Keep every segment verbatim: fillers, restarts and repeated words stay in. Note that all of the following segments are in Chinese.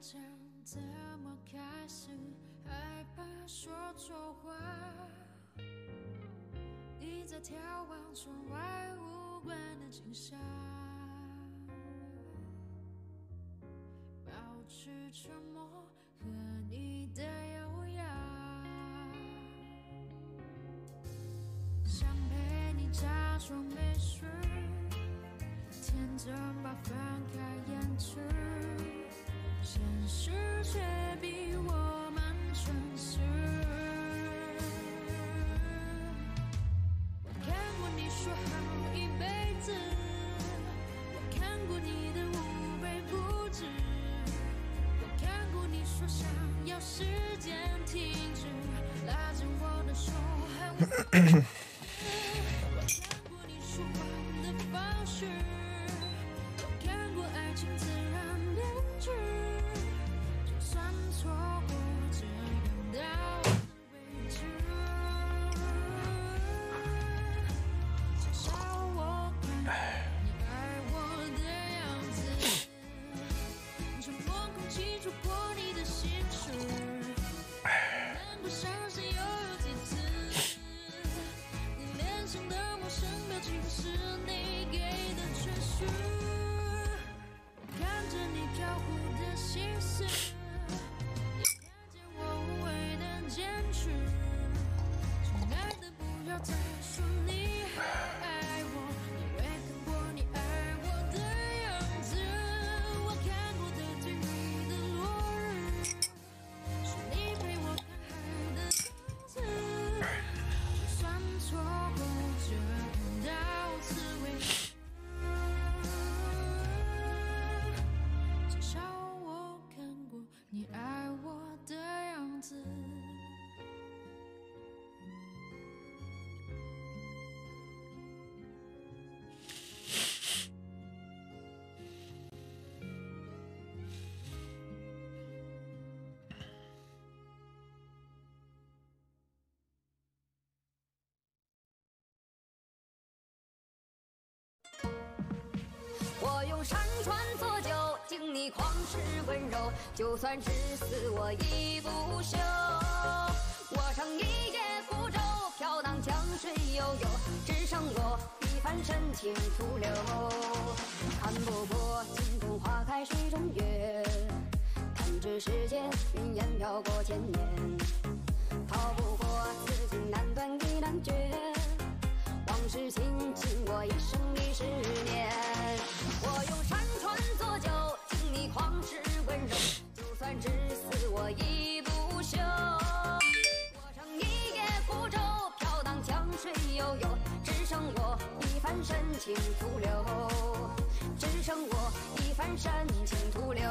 我用山川作酒，敬你旷世温柔。就算至死我亦不休。我乘一叶孤舟，飘荡江水悠悠，只剩我一番深情徒留。看不破镜中花开水中月，看这世间云烟飘过千年。逃不过此情难断亦难绝，往事轻轻我一生一世年。我用山川作酒，敬你旷世温柔。就算至死我亦不休。我乘一叶孤舟，飘荡江水悠悠，只剩我一番深情徒留。只剩我一番深情徒留。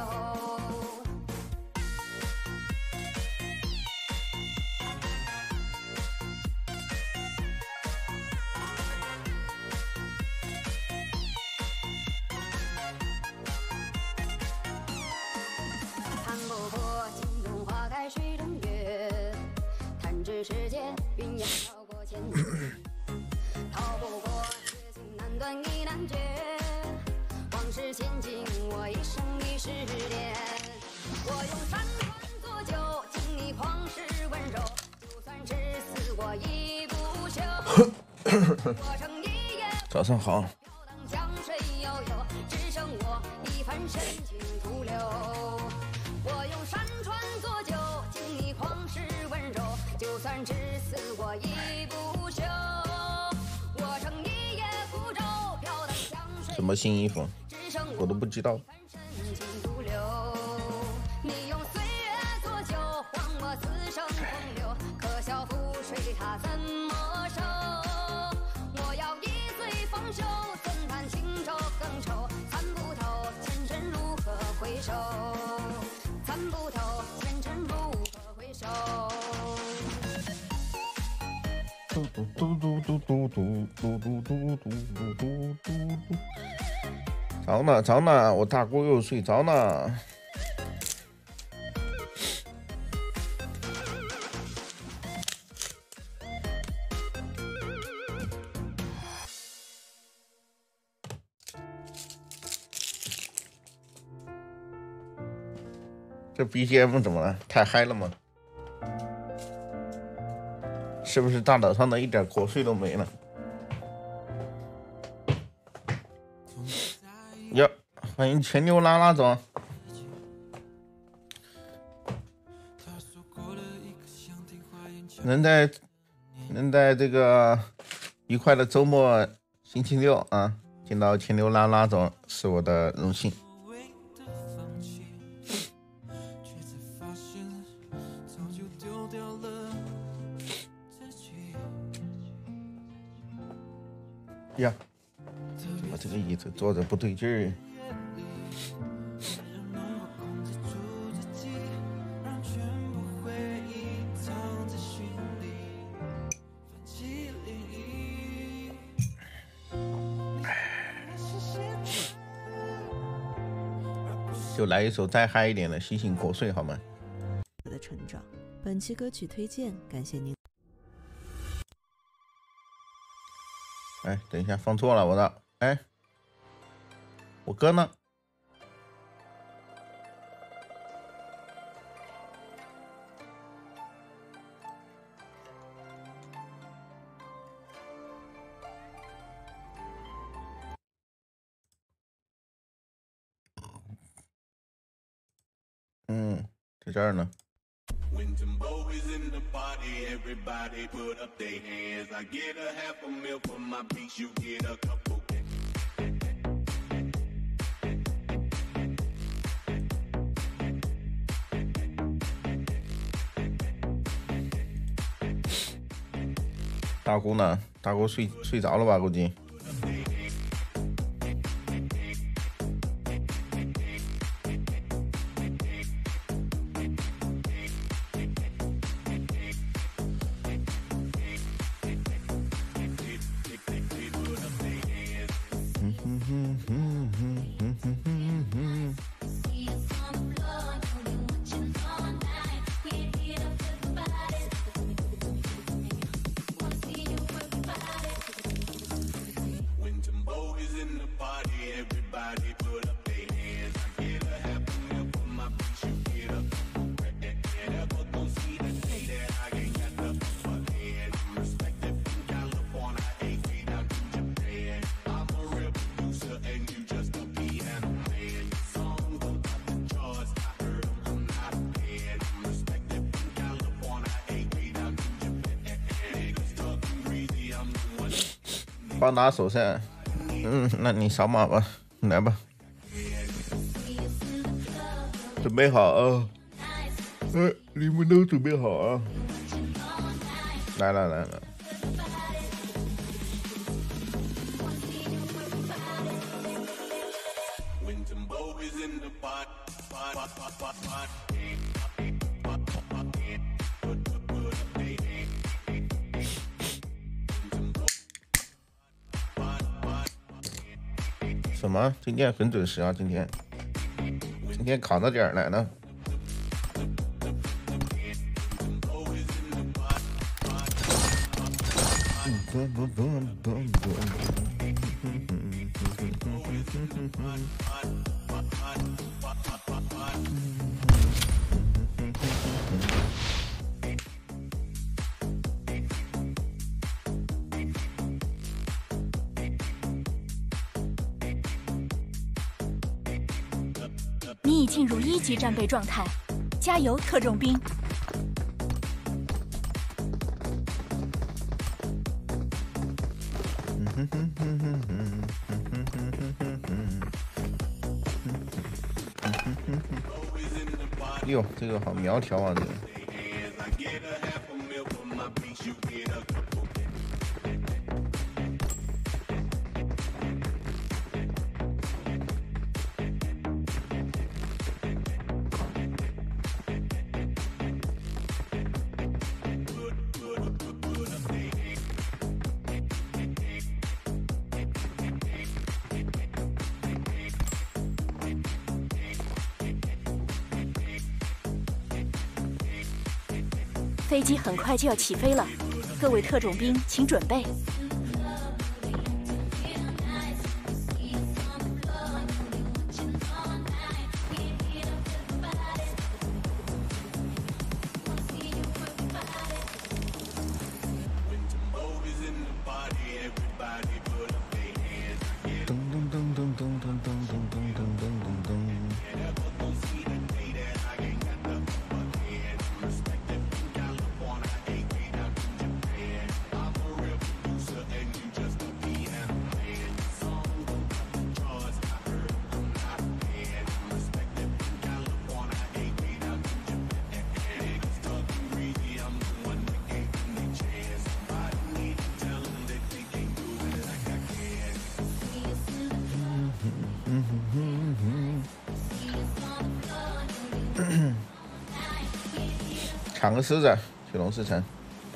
世间云烟飘过千年，逃不过此情难断亦难绝。往事千金，我一生一世恋。我用山川作酒，敬你旷世温柔。就算至死我亦不休。我乘一叶早上好。 飘荡江水悠悠，只剩我一番深情徒留。我用山川作酒，敬你旷世温柔。就算至死我亦不休。我乘一叶孤舟，飘荡江水。 什么新衣服？我都不知道。 你用岁月作酒，还我此生风流。可笑覆水它怎么收？我要一醉方休，怎叹轻舟更愁。参不透前尘如何回首？参不透前尘如何回首？ 嘟嘟嘟嘟嘟嘟嘟嘟嘟嘟嘟嘟嘟。着呢着呢，我大姑又睡着呢。 这 B G M 怎么了？太嗨了吗？是不是大岛上的一点国税都没了？呀，欢迎前牛拉拉总。能在能在这个愉快的周末星期六啊，见到前牛拉拉总是我的荣幸。呀，怎么这个椅子坐着不对劲儿？就来一首再嗨一点的，洗醒国税好吗？ 的成长，本期歌曲推荐，感谢您。 哎，等一下，放错了我的，哎，我哥呢？嗯，在这儿呢。大姑呢？大姑睡睡着了吧？估计。帮打手噻，嗯，那你扫码吧，来吧，准备好啊！哎，你们都准备好啊！来了来了。什么？今天很准时啊！今天，今天卡到点儿来了。 你已进入一级战备状态，加油，特种兵！ 哟，这个好苗条啊！这个。 飞机很快就要起飞了，各位特种兵请准备。 抢个狮子，去龙狮城。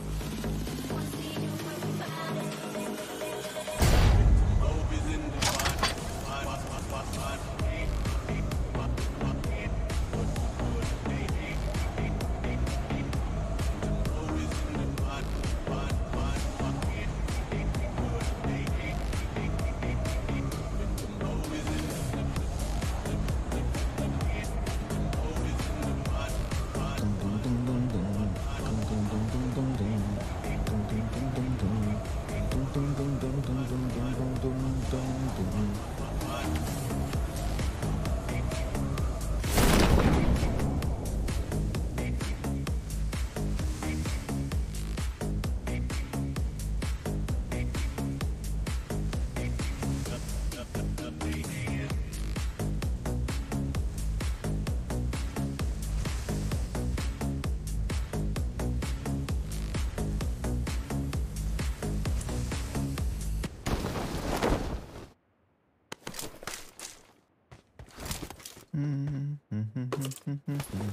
嗯嗯嗯嗯嗯嗯嗯。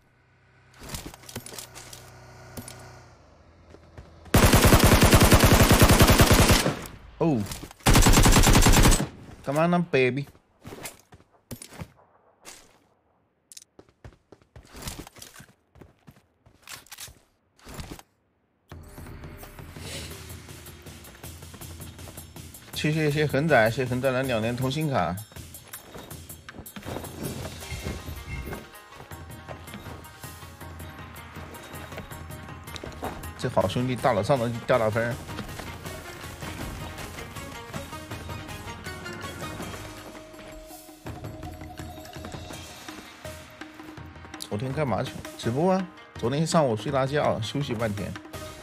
哦，干嘛呢 ，baby？谢谢谢恒仔，谢恒仔的两年通信卡。这好兄弟大佬上头掉大分。昨天干嘛去？直播啊！昨天上午睡大觉，休息半天。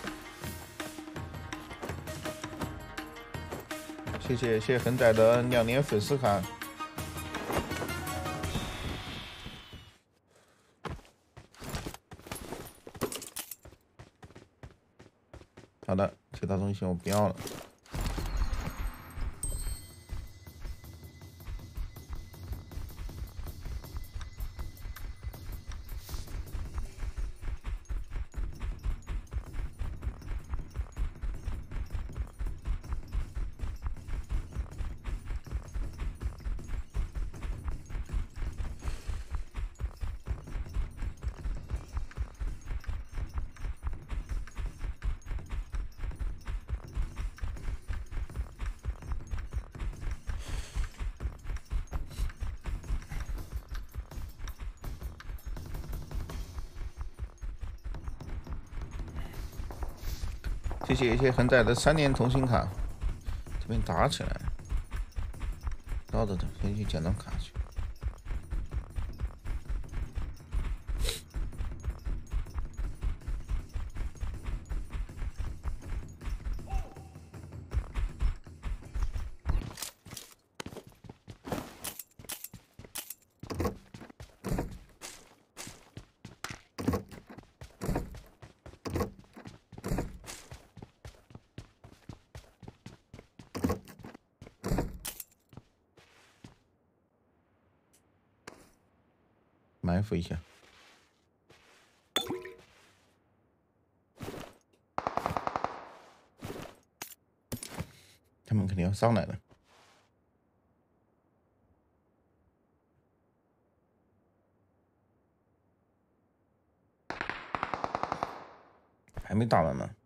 谢谢谢谢恒仔的两年粉丝卡。好的，其他东西我不要了。谢谢谢谢恒仔的三年通信卡，这边打起来，绕着走，先去捡到卡去。埋伏一下，他们肯定要上来了。还没打完呢。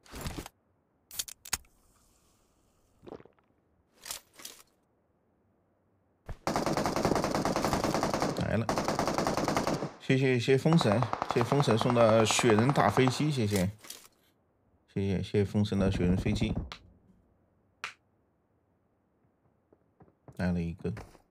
来了。谢谢谢谢风神，谢谢风神送的雪人大飞机，谢谢，谢谢谢谢风神的雪人飞机，来了一个。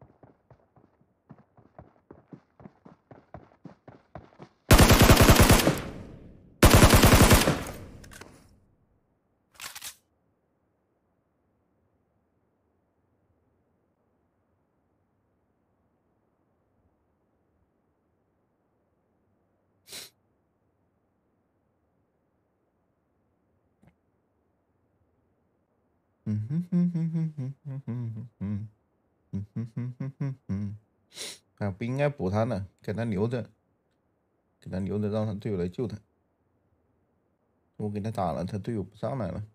嗯哼哼哼哼哼哼哼哼，嗯哼哼哼哼哼，啊，不应该补他呢，给他留着，给他留着，让他队友来救他。 我给他打了，他队友不上来了。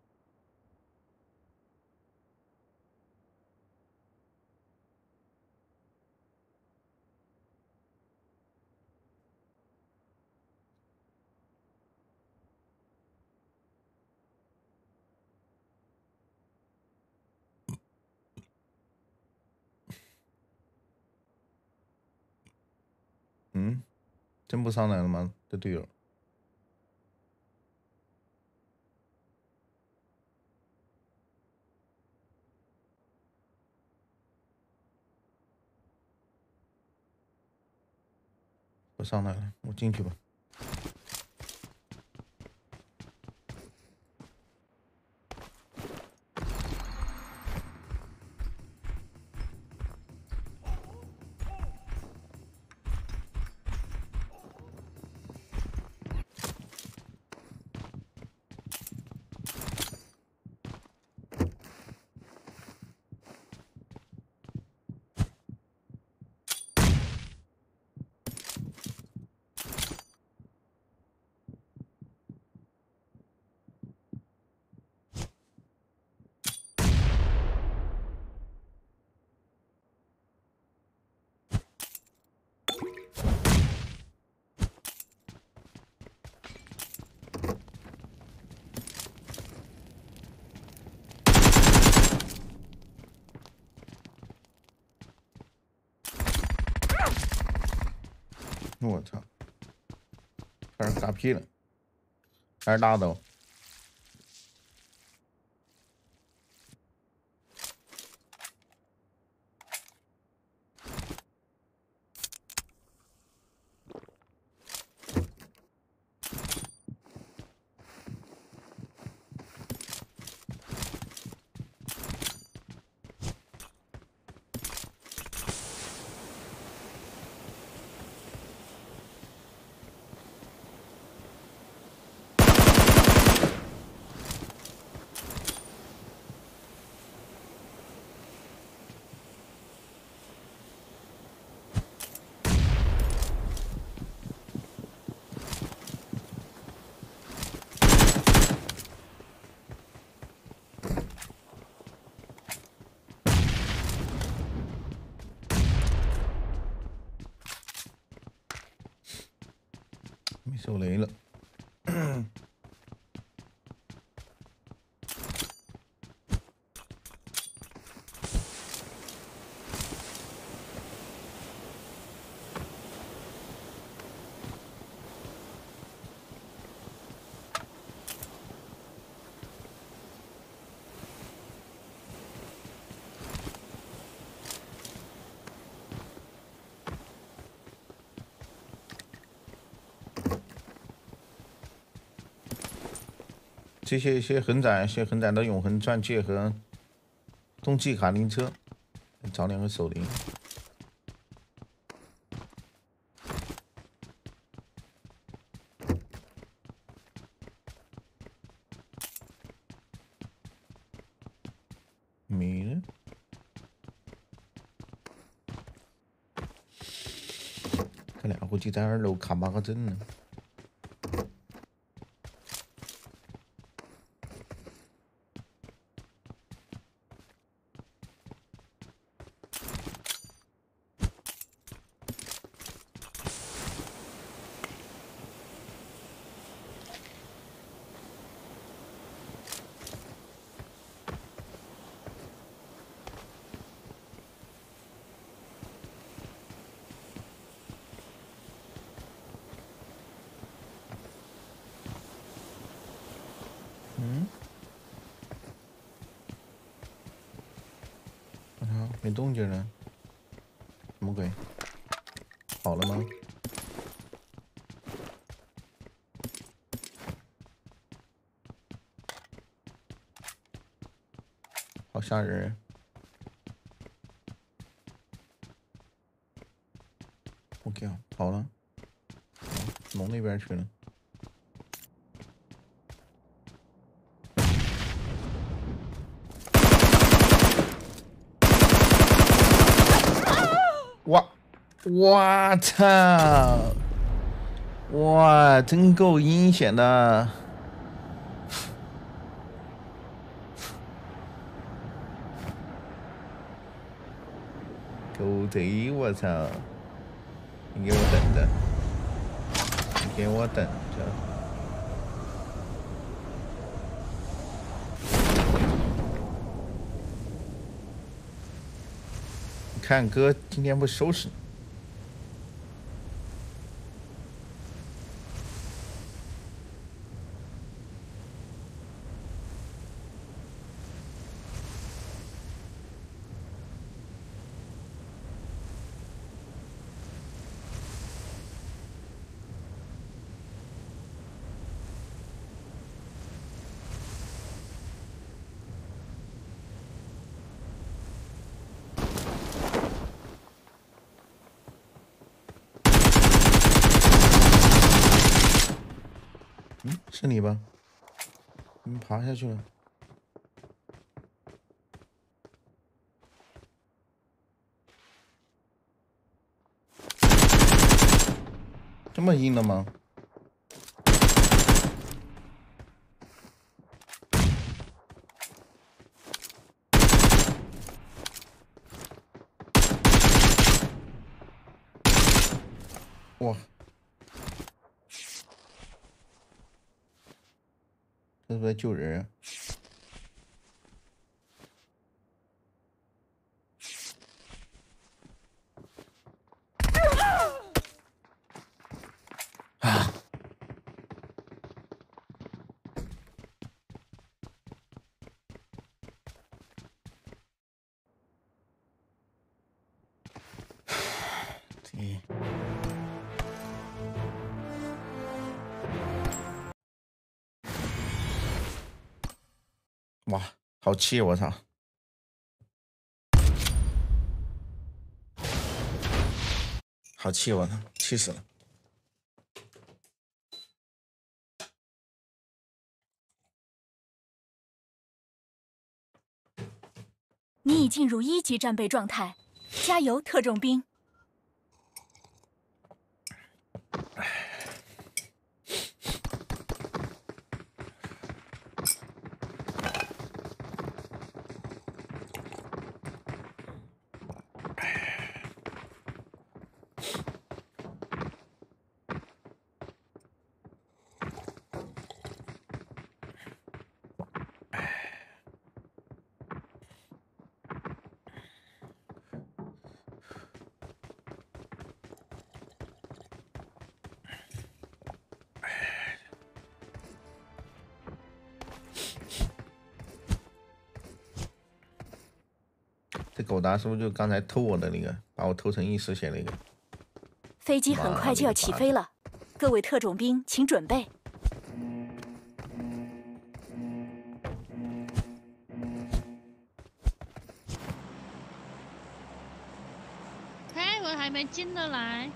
嗯，真不上来了吗？这队友。不上来了，我进去吧。我操！开始打屁了，还是大刀。没手雷了。这些些横斩，些横斩的永恒钻戒和冬季卡丁车，找两个手雷。没了，这俩估计在二楼卡八个阵呢。嗯，啊，没动静了，什么鬼？好了吗？好吓人！我靠，跑了，龙那边去了。哇！我操！哇，真够阴险的！ 就这，我操！你给我等着，你给我等着。你看哥今天不收拾你。嗯，是你吧？你爬下去了。这么硬的吗？哇！这是不是在救人啊？啊！对。哇，好气！我操！好气！我操，气死了！ 你已进入一级战备状态，加油，特种兵！ 这狗达是不是就刚才偷我的那个，把我偷成异世界那个？ 飞机很快就要起飞了，各位特种兵请准备。 哎，我还没进得来。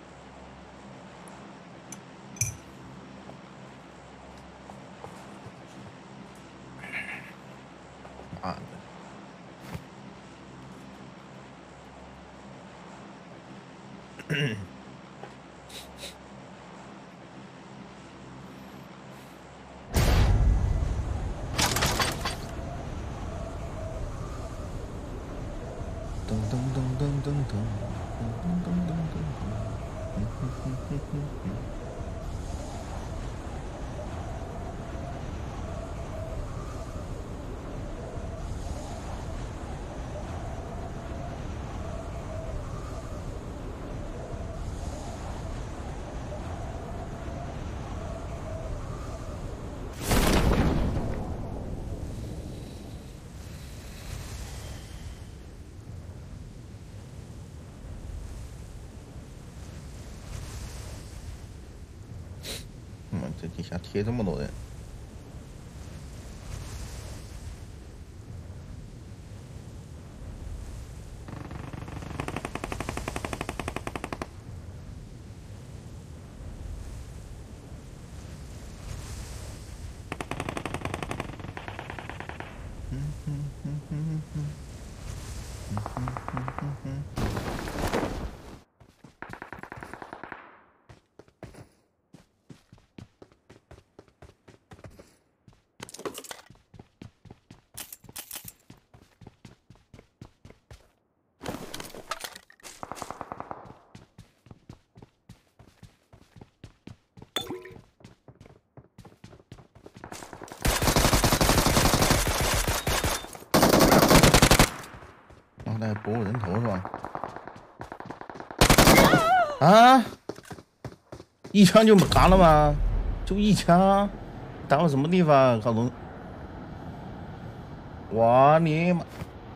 妈的！噔噔噔噔噔噔噔噔噔噔噔。嗯，这底下贴这么多人。 搏我人头是吧？啊！一枪就嘎了吗？就一枪，打我什么地方？搞东？哇你妈！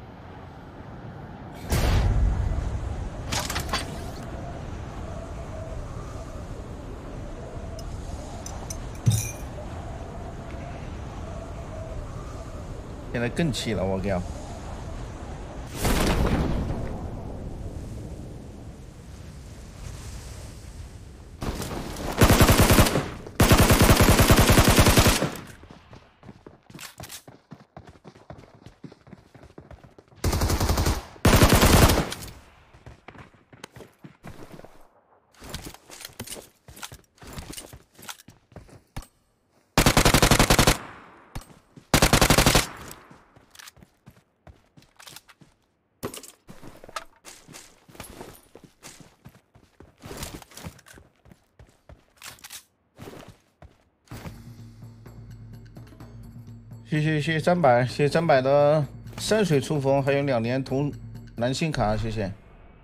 现在更气了，我靠！谢谢谢谢三百，谢谢三百的山水初风，还有两年同蓝星卡，谢谢。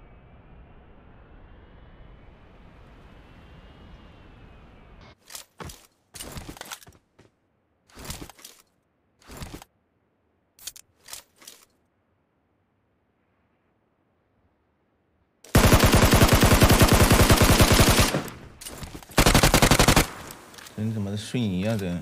人怎么瞬移啊？这。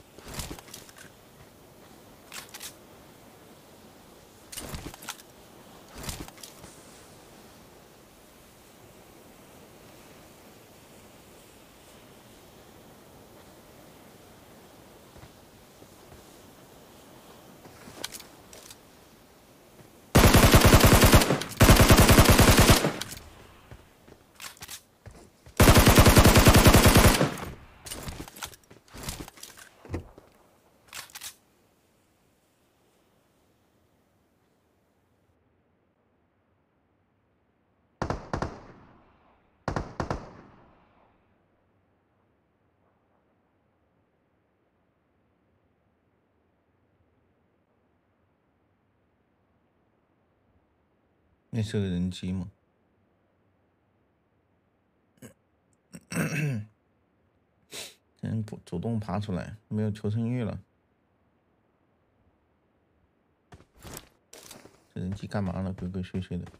那是个人机吗？人不主动爬出来，没有求生欲了。这人机干嘛呢？鬼鬼祟祟的。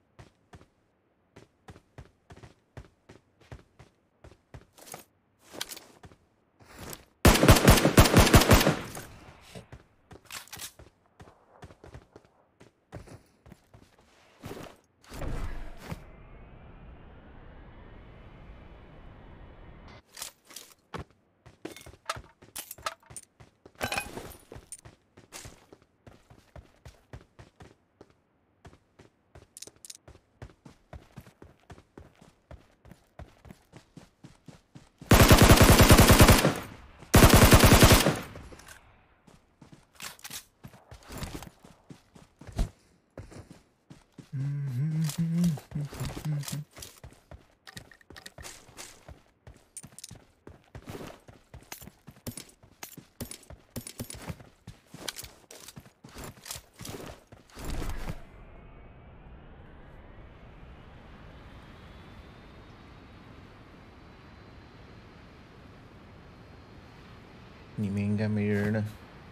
里面应该没人了。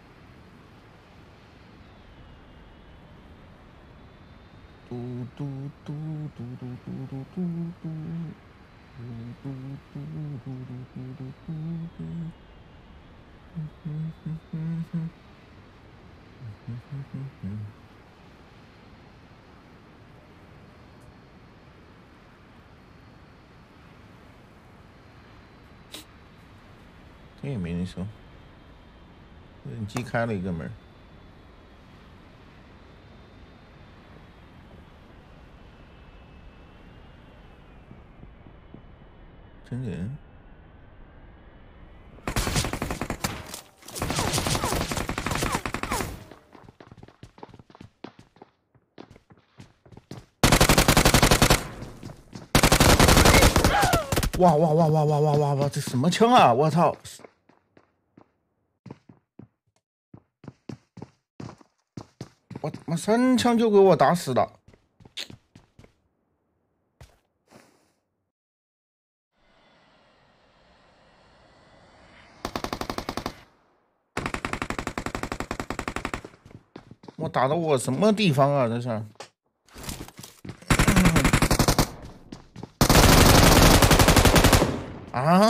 嘟嘟嘟嘟嘟嘟嘟嘟嘟，嘟嘟嘟嘟嘟嘟嘟嘟嘟。嗯哼哼哼哼，嗯哼哼哼。这也没人收。人机开了一个门。真人。哇哇哇哇哇哇哇哇！这什么枪啊！我操！我他妈三枪就给我打死了。 我打到我什么地方啊？这是。啊？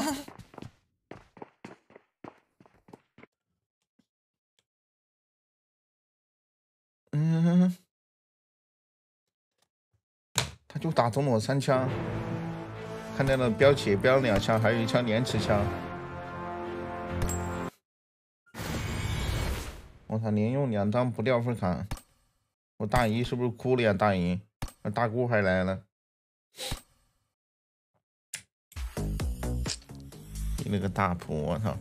嗯，他就打中了我三枪，看到了标起标两枪，还有一枪连持枪。我操，连用两张不掉分卡，我大姨是不是哭了呀？大姨，那大姑还来了。 你那个大婆，我操！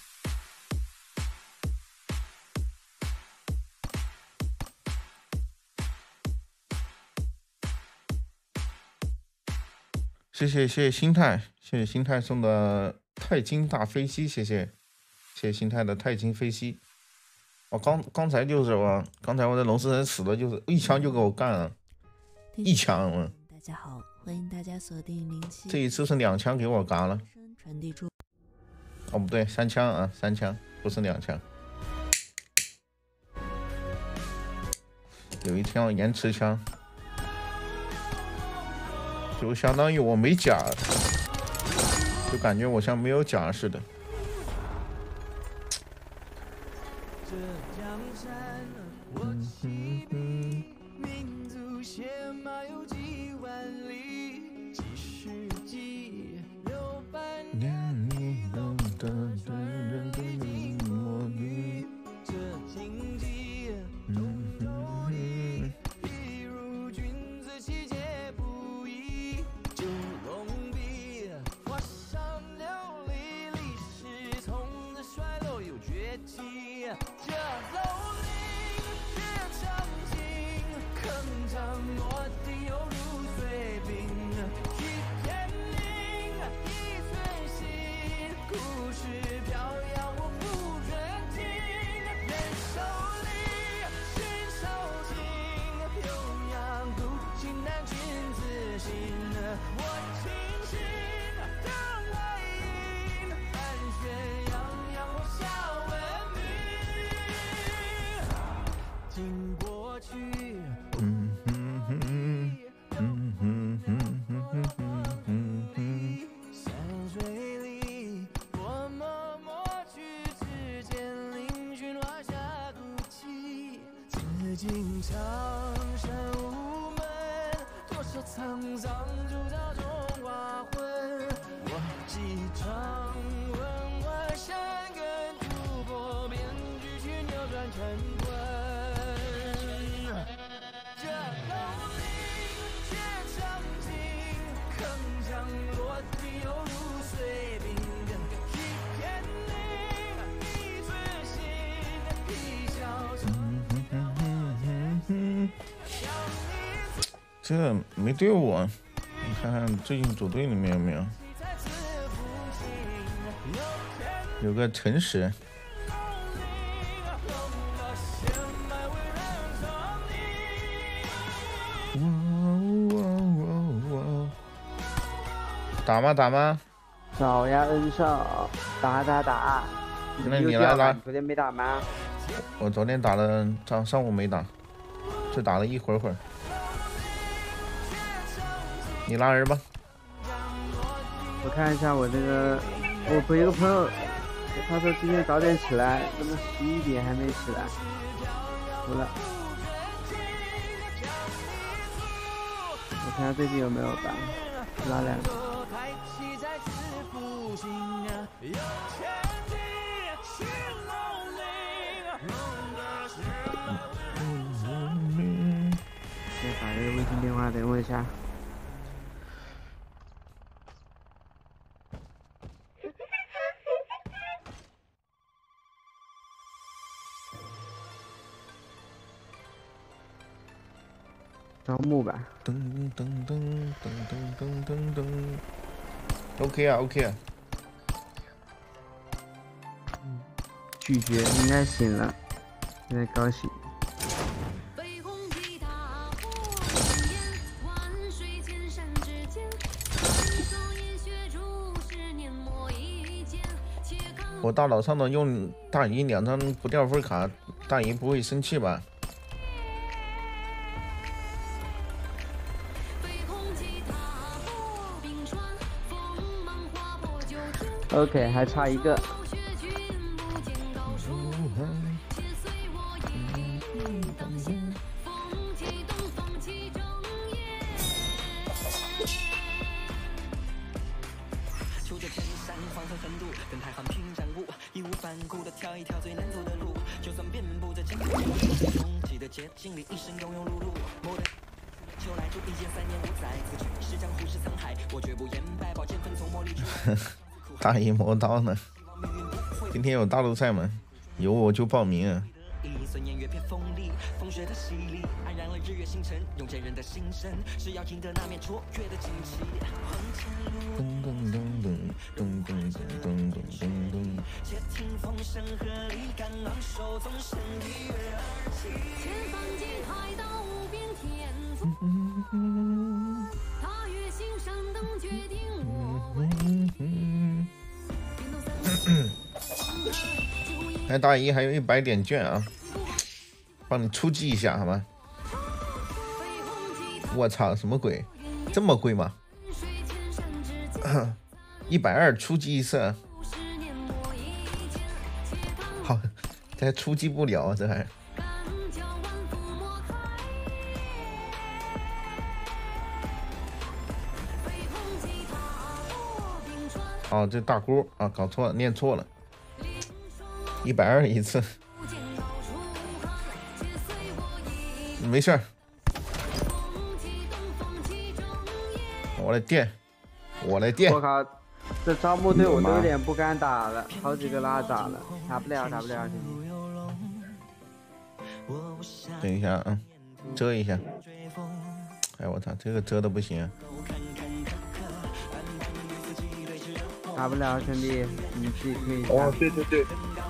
谢谢谢谢心态，谢谢心态送的钛金大飞机，谢谢谢谢心态的钛金飞机。我、哦、刚刚才就是我，刚才我在龙狮人死了，就是一枪就给我干了，一枪我。 大家好，欢迎大家锁定零七。 这一次是两枪给我嘎了。 传递出。 哦，不对，三枪啊，三枪，不是两枪。有一枪延迟枪，就相当于我没甲，就感觉我像没有甲似的。嗯哼哼。 这没对我，你看看最近组队里面有没有？有个诚实。打吗打吗？ 少呀，恩少，打打打。 那你来打。 昨天没打吗？ 我昨天打了，上上午没打，就打了一会儿会儿。 你拉人吧。 我看一下我这个，我陪一个朋友，他说今天早点起来，怎么十一点还没起来？服了。我看下最近有没有吧，拉两个。先打这个微信电话，等我一下。 招募吧。噔噔噔噔噔噔噔噔。 OK 啊 ，OK 啊。 嗯，拒绝应该醒了，现在高兴。 我大佬上的用大姨两张不掉分卡，大姨不会生气吧？ OK， 还差一个。 大一磨刀呢？今天有大陆赛吗？有我就报名啊。噔噔噔噔噔噔噔噔噔噔。哎，大一还有一百点券啊，帮你出击一下好吗？我操，什么鬼？这么贵吗？一百二出击一次，好，这还出击不了，这还。哦，这大锅啊，搞错了，念错了，一百二一次，没事儿，我来垫，我来垫。 我靠，这招募队我都有点不敢打了，好几个拉闸了，打不了，打不了， 等一下啊，遮一下。哎，我操，这个遮的不行。 打不了，兄弟，你自己可以。 哦，对对对。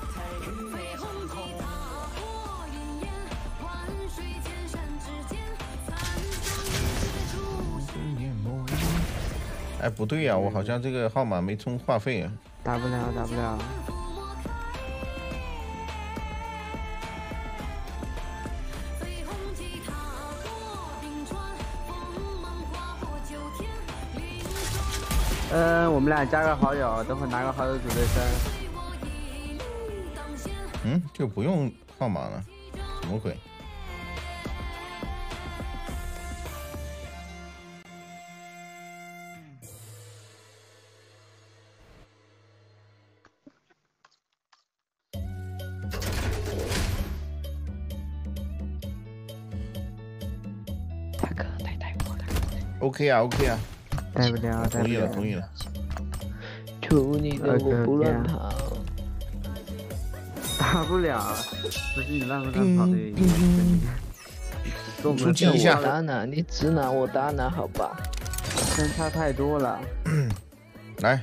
哎，不对呀、啊，我好像这个号码没充话费啊。 打不了，打不了。嗯，我们俩加个好友，等会拿个好友组队声。 嗯，就不用号码了，什么鬼？ 大哥，带带我，大哥。 OK 啊 ，OK 啊。 带不了， 同意了，同意了。 求你的，我不乱跑。 打不了，不是你乱不乱跑的。 出击一下。 我打哪，你指哪我打哪，好吧？ 分差太多了。 来，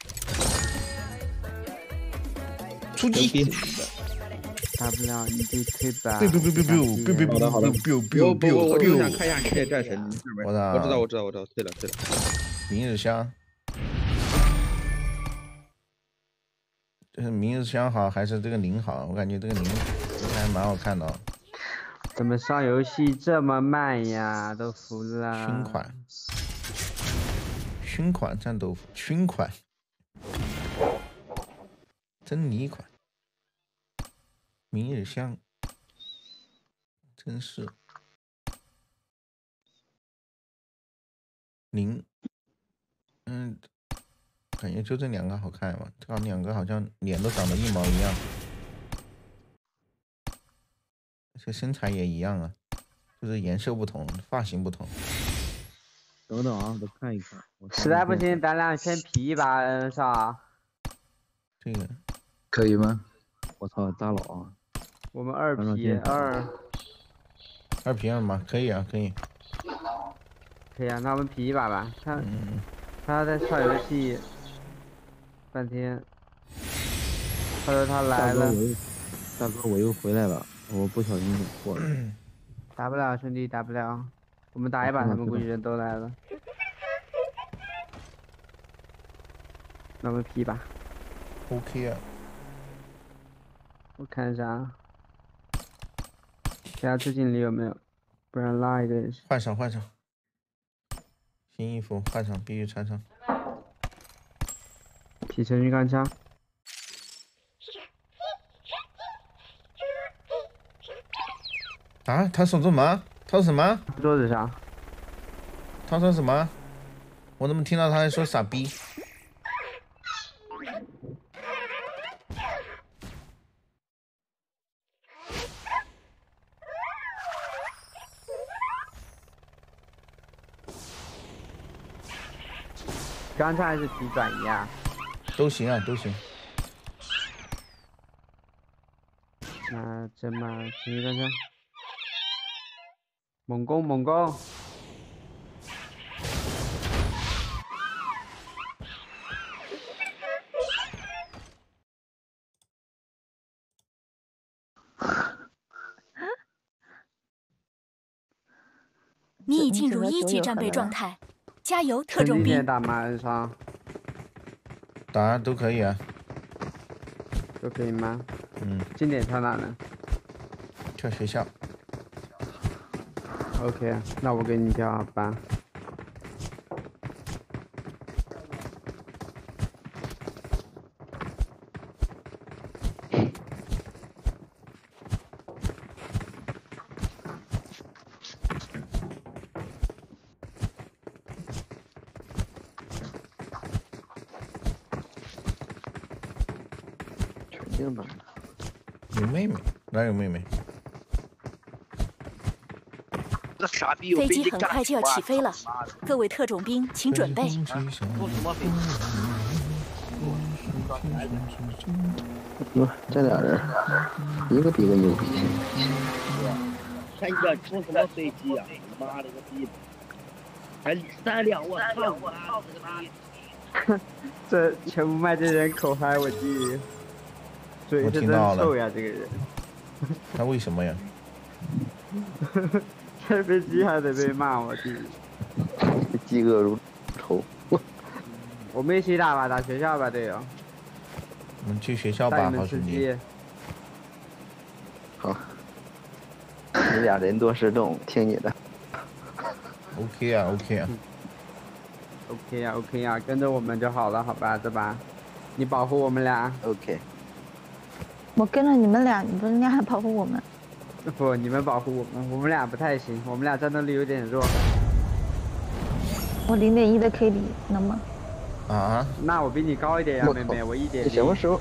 出击。 打不了，你就退吧。 biu biu biu biu biu biu biu biu biu biu。 我就想看一下你这战神， 我操！ 我知道，我知道，我知道，对了，对了。 明日香，这是明日香好还是这个零好？我感觉这个零还蛮好看的、哦。 怎么上游戏这么慢呀？都服了。 勋款，勋款战斗服，勋款，珍妮款，明日香，真是零。嗯，感觉就这两个好看嘛，这两个好像脸都长得一毛一样，这身材也一样啊，就是颜色不同，发型不同。 等等啊，我看一看。实在不行，咱俩先 P 一把，嗯，啥？ 这个可以吗？ 我操，大佬啊！我们二 P 二， 二 P 二吗？可以啊，可以。 可以啊，那我们 P 一把吧。他。 嗯他在上游戏半天，他说他来了。 大哥，我又回来了，我不小心点错了。 打不了，兄弟，打不了。我们打一把，他们估计人都来了。那我们 P 吧。 OK 啊。 我看一下，其他推进里有没有？不然拉一个也是。 换上，换上。新衣服换上，必须穿上。 提神鱼干枪。 啊，他说什么？他说什么？ 桌子上。 他说什么？我怎么听到他在说傻逼？ 干枪还是提转移啊？ 都行啊，都行。 那这么提鱼干枪，猛攻猛攻！ 你已进入一级战备状态，加油，特种兵！ 打吗？恩伤？ 打都可以啊。 都可以吗？ 嗯。 近点跳哪呢？ 跳学校。 OK， 那我给你跳好吧。 有妹妹？哪有妹妹？ 飞机很快就要起飞了，各位特种兵请准备。 哟，这俩人，一个比个牛逼。 看你这出什么飞机啊！妈了个逼！还三两，我操！我操这个逼！ 这全部卖这人口嗨，我记。嘴是真臭呀，这个人。 那为什么呀？ 开飞机还得被骂，我弟。 饥饿如仇。 我们一起打吧，打学校吧，队友。 我们去学校吧，好兄弟。 好。你俩人多势众，听你的。 OK 啊 ，OK 啊。 OK 呀 ，OK 呀，跟着我们就好了，好吧，对吧？你保护我们俩。 OK。 我跟着你们俩，你们俩还保护我们？ 不，你们保护我们，我们俩不太行，我们俩战斗力有点弱。 我零点一的 K D 能吗？ 啊？ 那我比你高一点呀，妹妹，我一点。 你什么时候？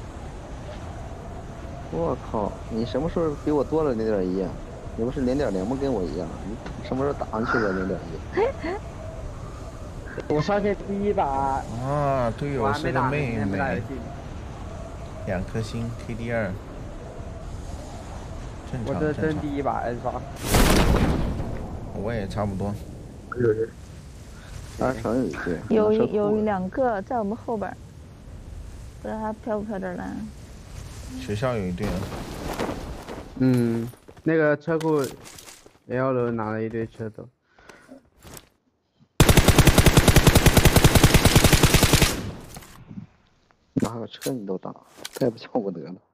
我靠，你什么时候比我多了零点一啊？你不是零点零吗？跟我一样，你什么时候打上去的零点一？ 我上线第一把。 啊，队友是个妹妹。两颗星 ，K D 二。正常。 我这真第一把 N 刷。 我也差不多。 阿成有一队。 有一有两个在我们后边，不知道他飘不飘这儿来。 学校有一队。 嗯，那个车库 L 楼拿了一堆车都。 拿个车你都打，太不叫不得了。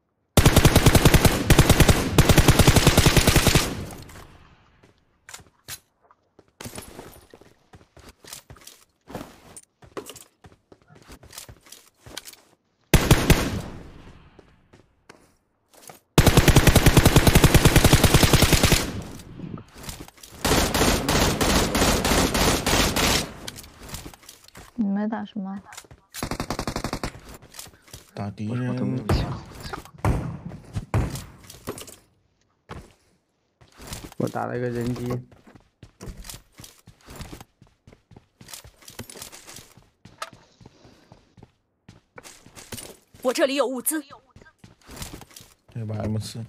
你们打什么？ 打敌人。 我打了一个人机。 我这里有物资。 这把 M 四。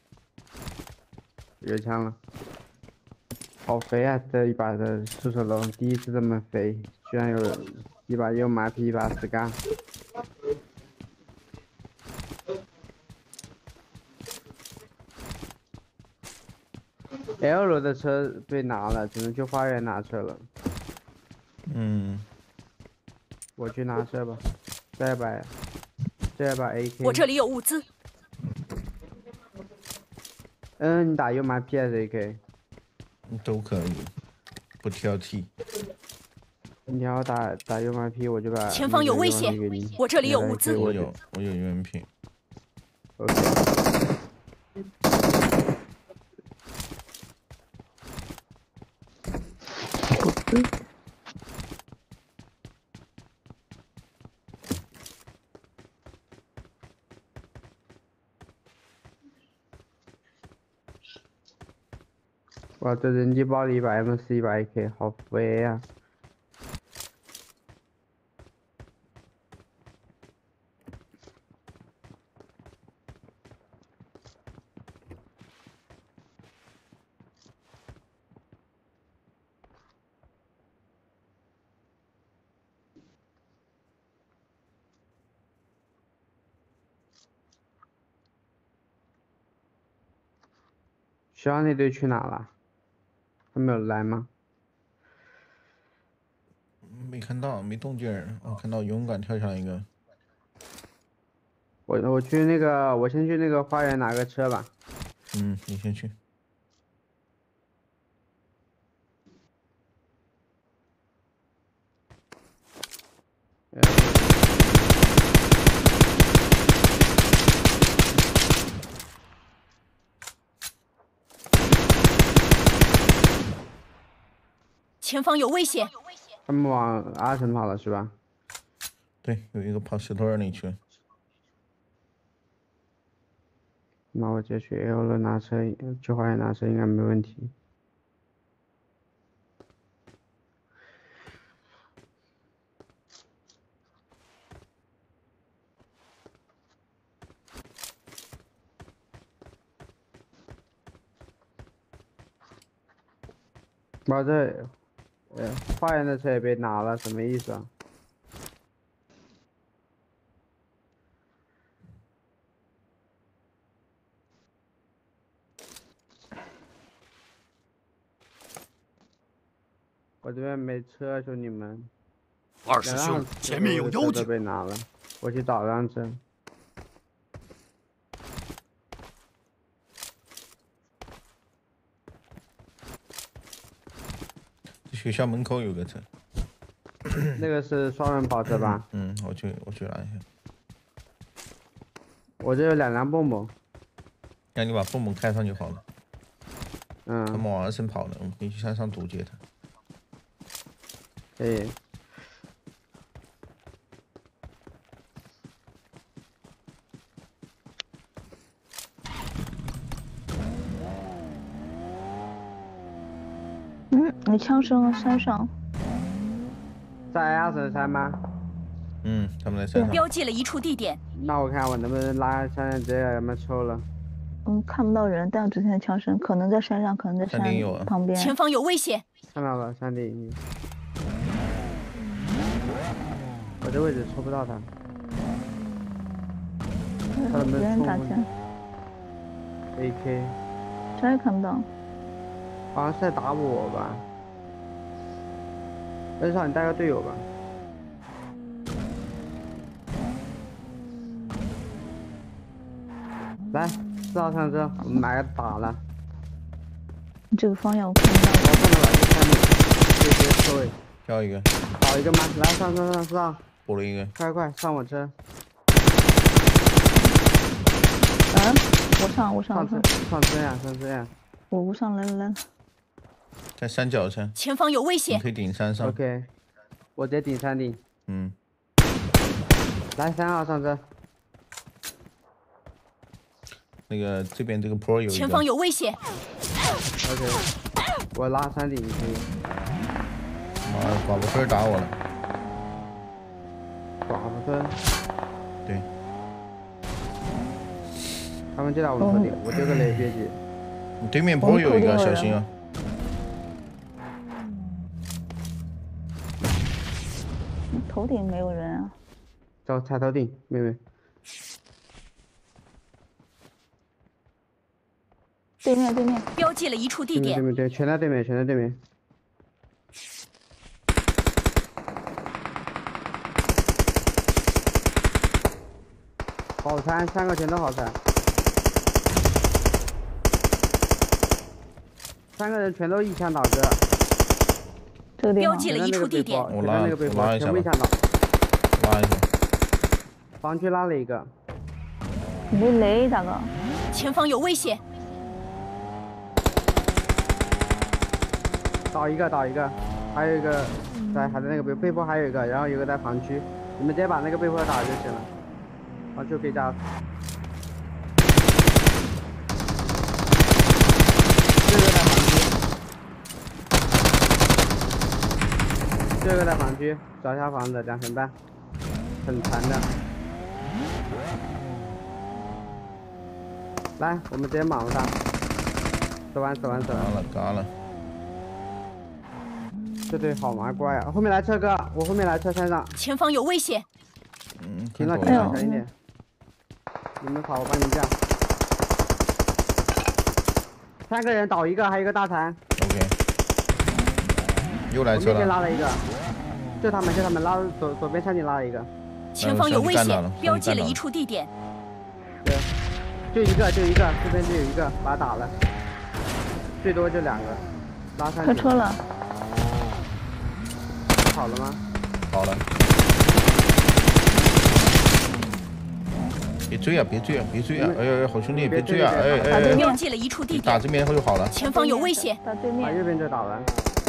有枪了。好肥啊！这一把的射手龙第一次这么肥，居然有一把右马匹，一把死杠。L 楼的车被拿了，只能去花园拿车了。 嗯。 我去拿车吧，这把，这把 A K。 我这里有物资。 嗯，你打右马 P 还是 A K？ 都可以，不挑剔。 你要打打 U M P， 我就把前方有危险，我这里有物资。 我有，我有 U M P。 OK。哇，这人机包里一把 M 四，一把 A K， 好肥啊！学校那队去哪了？还没有来吗？ 没看到，没动静儿。我看到勇敢跳下来一个。 我我去那个，我先去那个花园拿个车吧。 嗯，你先去。 呃前方有危险！ 他们往阿城跑了是吧？ 对，有一个跑石头那里去了。 那我就去 L 了拿车，去花园拿车应该没问题。妈这。呃，花园的车也被拿了，什么意思啊？我这边没车，兄弟们。 二师兄，前面有妖精！ 被拿了，我去找辆车。 学校门口有个车， 那个是双人跑车吧？ 嗯，我去，我去拿一下。 我这有两辆蹦蹦， 那你把蹦蹦开上就好了。 嗯。 他们往二层跑了，我们可以去山上堵截他。 可以。 嗯，你枪声山上， 在阿神山吗？ 嗯，他们在山上。 标记了一处地点。 那我看我能不能拉山上直接把他们抽了。 嗯，看不到人，但只听见枪声，可能在山上，可能在山旁边。 前方有危险！ 看到了，山顶。我这位置抽不到他。他能不能冲？A K。 啥也看不到。 好像是在打我吧？恩少，你带个队友吧。来，四号上车，我们买个打了。 这个方向我看不到。 我看到了，三米，直接车位。 挑一个。 倒一个吗？来，上上上四号。 补了一个。 快快上我车。 嗯，我上我上。 上车上车呀，上车呀。 我不上，来来来。 在山脚下， 前方有危险， 你可以顶山上。 OK， 我直接顶山顶。 嗯， 来三号上车。 那个这边这个坡有一个。 前方有危险。 OK， 我拉山顶可以。 妈的，寡妇分打我了。 寡妇分。 对。 他们就在我们头顶，我丢个雷别急。 你对面坡有一个，小心啊！ 头顶没有人啊。 走，踩头顶，妹妹。 对面对面。 标记了一处地点。 对面对面，全在对面，全在对面。好残，三个全都好残。三个人全都一枪倒戈。 这个地方标记了一处地点。 我拉那个被拉一下吧， 全部抢到， 拉一下。 防区拉了一个， 没雷，大哥。 前方有危险。 倒一个，倒一个，还有一个在还在那个被被迫还有一个，然后有一个在防区，你们直接把那个被迫打就行了，防区可以加。这个在防区，这个在防区，找一下房子两层半，很残的。来，我们直接莽了他，走完走完走完。 嘎了嘎了。 这队好麻瓜呀！后面来车哥，我后面来车山上。 前方有危险。 嗯， 停了停了，小心点。你们跑，我帮你们架。三个人倒一个，还有一个大残。 OK。又来车了。 我面前拉了一个，就他们，就他们拉左左边山顶拉了一个。 前方有危险，标记了一处地点。 对，就一个，就一个，这边就有一个，把他打了。最多就两个，拉上去。 开车了。 好了吗？ 好了。别追啊！别追啊！别追啊！哎呦，好兄弟，别追啊！哎哎哎！ 标记了一处地点， 打这边就好了。 前方有危险， 打对面。 把右边就打完。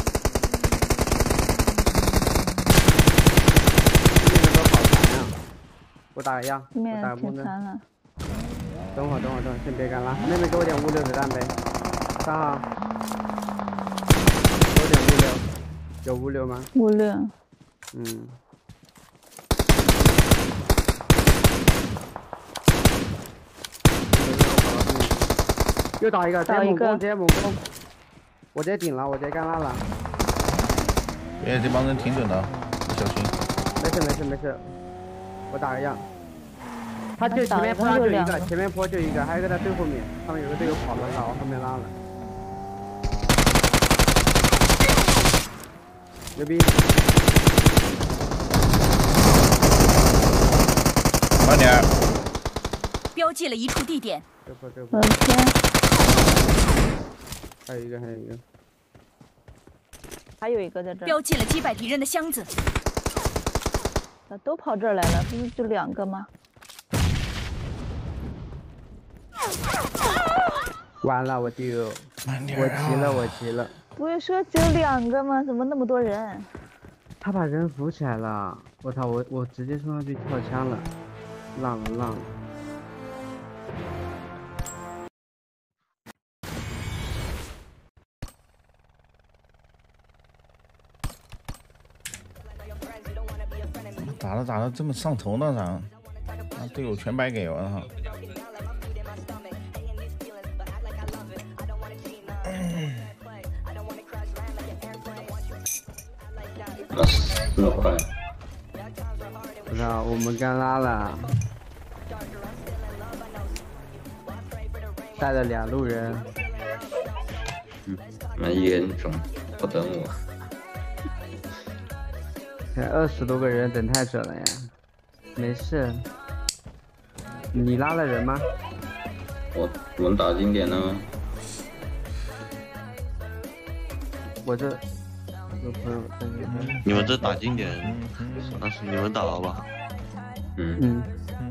这边都好残呀！我打个样，我打个木盾。等会儿，等会儿，等会儿，先别干了。妹妹给我点五六子弹呗。三号。给我点五六。有五六吗？ 五六。 嗯。又打一个，直接猛攻，直接猛攻。我直接顶了，我直接干拉了。 哎，这帮人挺准的，你小心。 没事没事没事，我打个样。他就前面坡上就一个，前面坡就一个，还有一个在最后面，他们有个队友跑了，往后面拉了。牛逼！ 慢点。 标记了一处地点。 这波这波。 我的天！ 还有一个，还有一个。 还有一个在这儿。 标记了击败敌人的箱子。 咋都跑这儿来了？不是就两个吗？ 完了，我丢！我急了，我急了。 不是说只有两个吗？怎么那么多人？ 他把人扶起来了，我操！我我直接冲上去跳枪了，浪了浪了。 打着打着这么上头呢？咋？啊，队友全白给我了哈！ 那这么快？ 不知道，我们刚拉了，带了两路人。 嗯，蛮严重，不等我。 二十多个人等太准了呀！没事。你拉了人吗？ 我我们打经典了吗？ 我这有朋友在这边。 你们这打经典，那是你们打好吧？ 嗯嗯。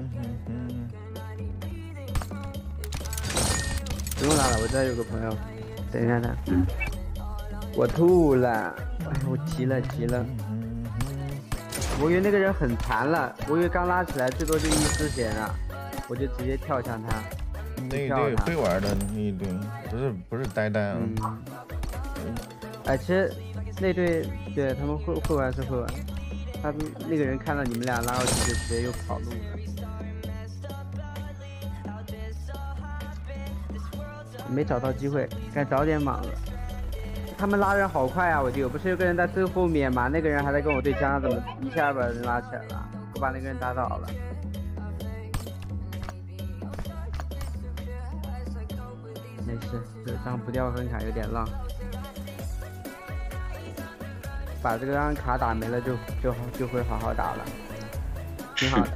不用拉了，我这有个朋友，等一下他。 嗯。 我吐了，哎，我急了急了。我以为那个人很残了，我以为刚拉起来最多就一丝血呢，我就直接跳向他。 那一队会玩的那一队，不是不是呆呆啊。 嗯。哎，其实那队对他们会会玩是会玩，他们那个人看到你们俩拉过去就直接又跑路了。没找到机会，该早点莽了。他们拉人好快啊！我就不是有个人在最后面嘛，那个人还在跟我对枪，怎么一下把人拉起来了？我把那个人打倒了。没事，这张不掉分卡有点浪，把这个张卡打没了就就就会好好打了，挺好的。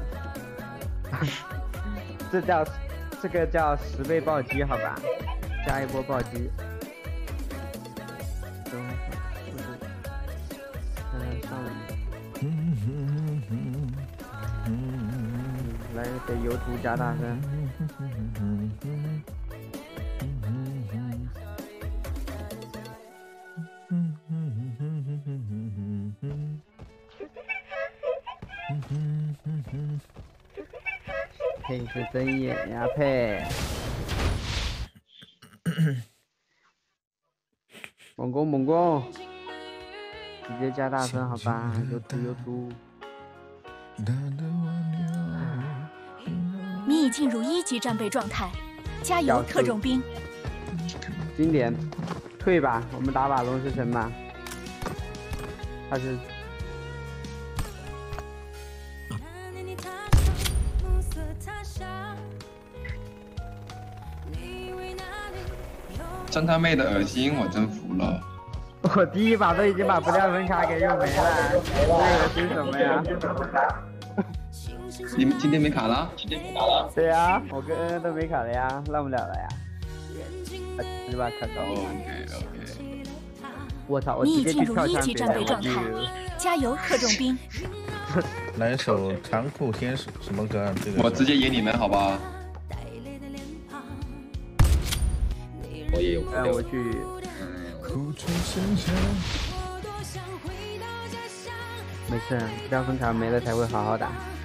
这叫这个叫十倍暴击，好吧？加一波暴击。 来给油图加大声。配是睁眼呀，配。猛攻猛攻！直接加大声好吧，有图有图。 你已进入一级战备状态，加油，特种兵！ 经典，退吧，我们打把龙之城吧。他是。 张他妹的恶心，我真服了。 我第一把都已经把不掉分卡给用没了，这恶心什么呀？ 你们今天没卡了？今天没卡了？ 对呀、啊，我跟恩恩都没卡了呀，浪不了了呀。你把卡高了。 OK OK。 我操！我直接去跳枪战备状态，加油，特种兵！ 来首残酷天使什么歌？这个我直接演你们好吧？ 我也有。 哎，我去。没事，掉分卡没了才会好好打。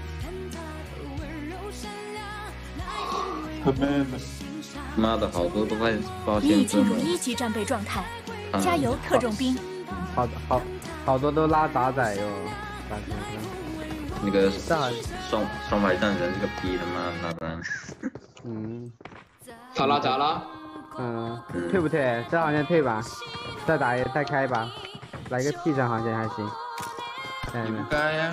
妈的，好多都快抱歉。 你已进入一级战备状态，加油，特种兵！ 好好好多都拉杂仔哟，咋整？ 那个双双排战人，这个逼他妈拉单。 嗯。 咋啦咋啦？ 嗯，退不退？这好像退吧，再打再开一把，来个 P 上好像还行。 你不该呀。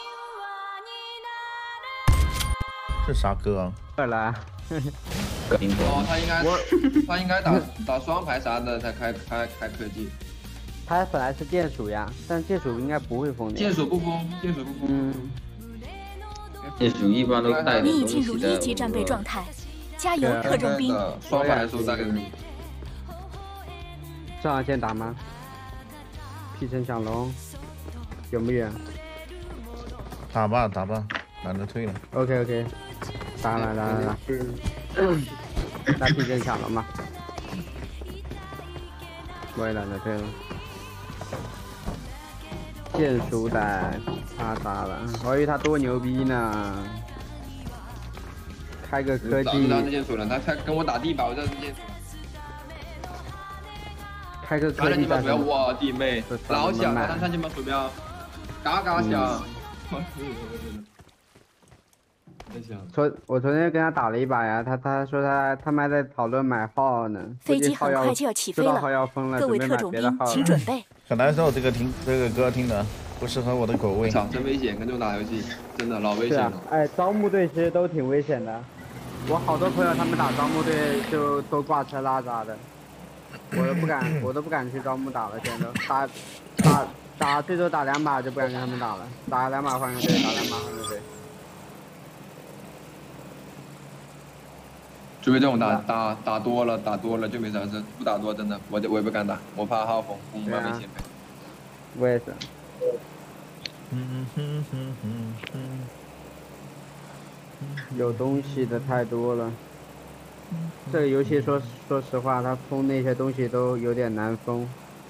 这啥歌啊？ 二了。 哦，他应该他应该打打双排啥的才开开开科技。 他本来是剑鼠呀，但剑鼠应该不会封的。 剑鼠不封，剑鼠不封。 嗯。 剑鼠一般都带点东西的。 你已进入一级战备状态。加油，特种兵！ 双排数带给你。 正好先打吗？劈成小龙，有没有？ 打吧打吧，懒得退了。 OK OK， 打了打了打。那劈成小龙嘛。我也懒得退了。剑鼠胆，他打了，我以为他多牛逼呢。开个科技， 知道这剑鼠了，他才跟我打地吧，我知道这剑鼠。 开个科技， 你们不要我弟妹，老响了，看见吗？鼠标，嘎嘎响。 昨我昨天跟他打了一把呀，他他说他他们还在讨论买号呢。 飞机很快就要起飞了，各位特种兵请准备。 很难受，这个听这个歌听的不适合我的口味。 操，真危险，跟这种打游戏真的老危险了。 哎，招募队其实都挺危险的。我好多朋友他们打招募队就都挂车拉闸的，我都不敢，我都不敢去招募打了，现在都打打打最多打两把就不敢跟他们打了，打两把换个队，打两把换个队。 除非这种打打打多了，打多了就没啥事，不打多真的我我也不敢打，我怕号封，封完没钱赔。 我也是。 嗯哼哼哼哼。 有东西的太多了，这个游戏说说实话，它封那些东西都有点难封。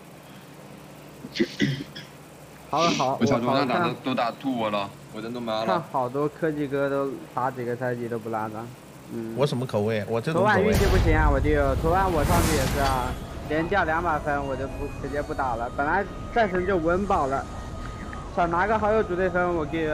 好了好， 我小桌上打的都打吐我了，我人都麻了。 看好多科技哥都打几个赛季都不拉的。嗯。 我什么口味？我这种口味。 昨晚运气不行啊，我就昨晚我上去也是啊，连掉两把分，我就不直接不打了。本来战神就稳保了，想拿个好友组队分，我给。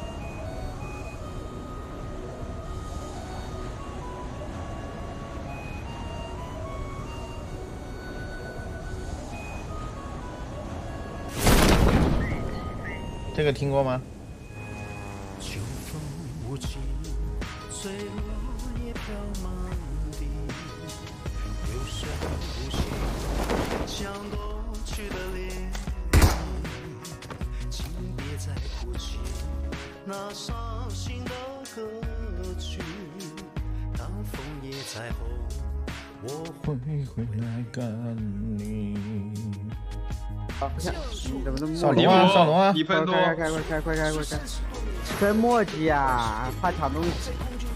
这个听过吗？我会回来赶你。 啊！你怎么那么上龙啊！上龙啊！ 一分多！ 快开快开快开快开！真墨迹呀，怕抢东西。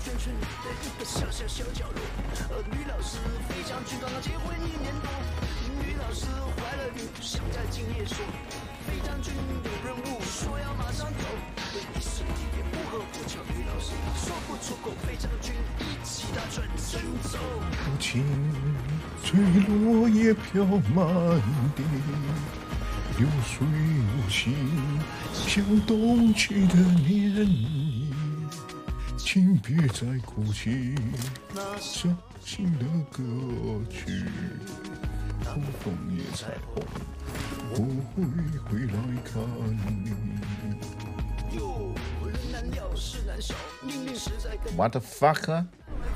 不情坠落叶飘满地，流水无情，像冬去的涟漪。请别再哭泣，伤心的歌曲，风风也彩虹，我会回来看你。What the fuck 啊？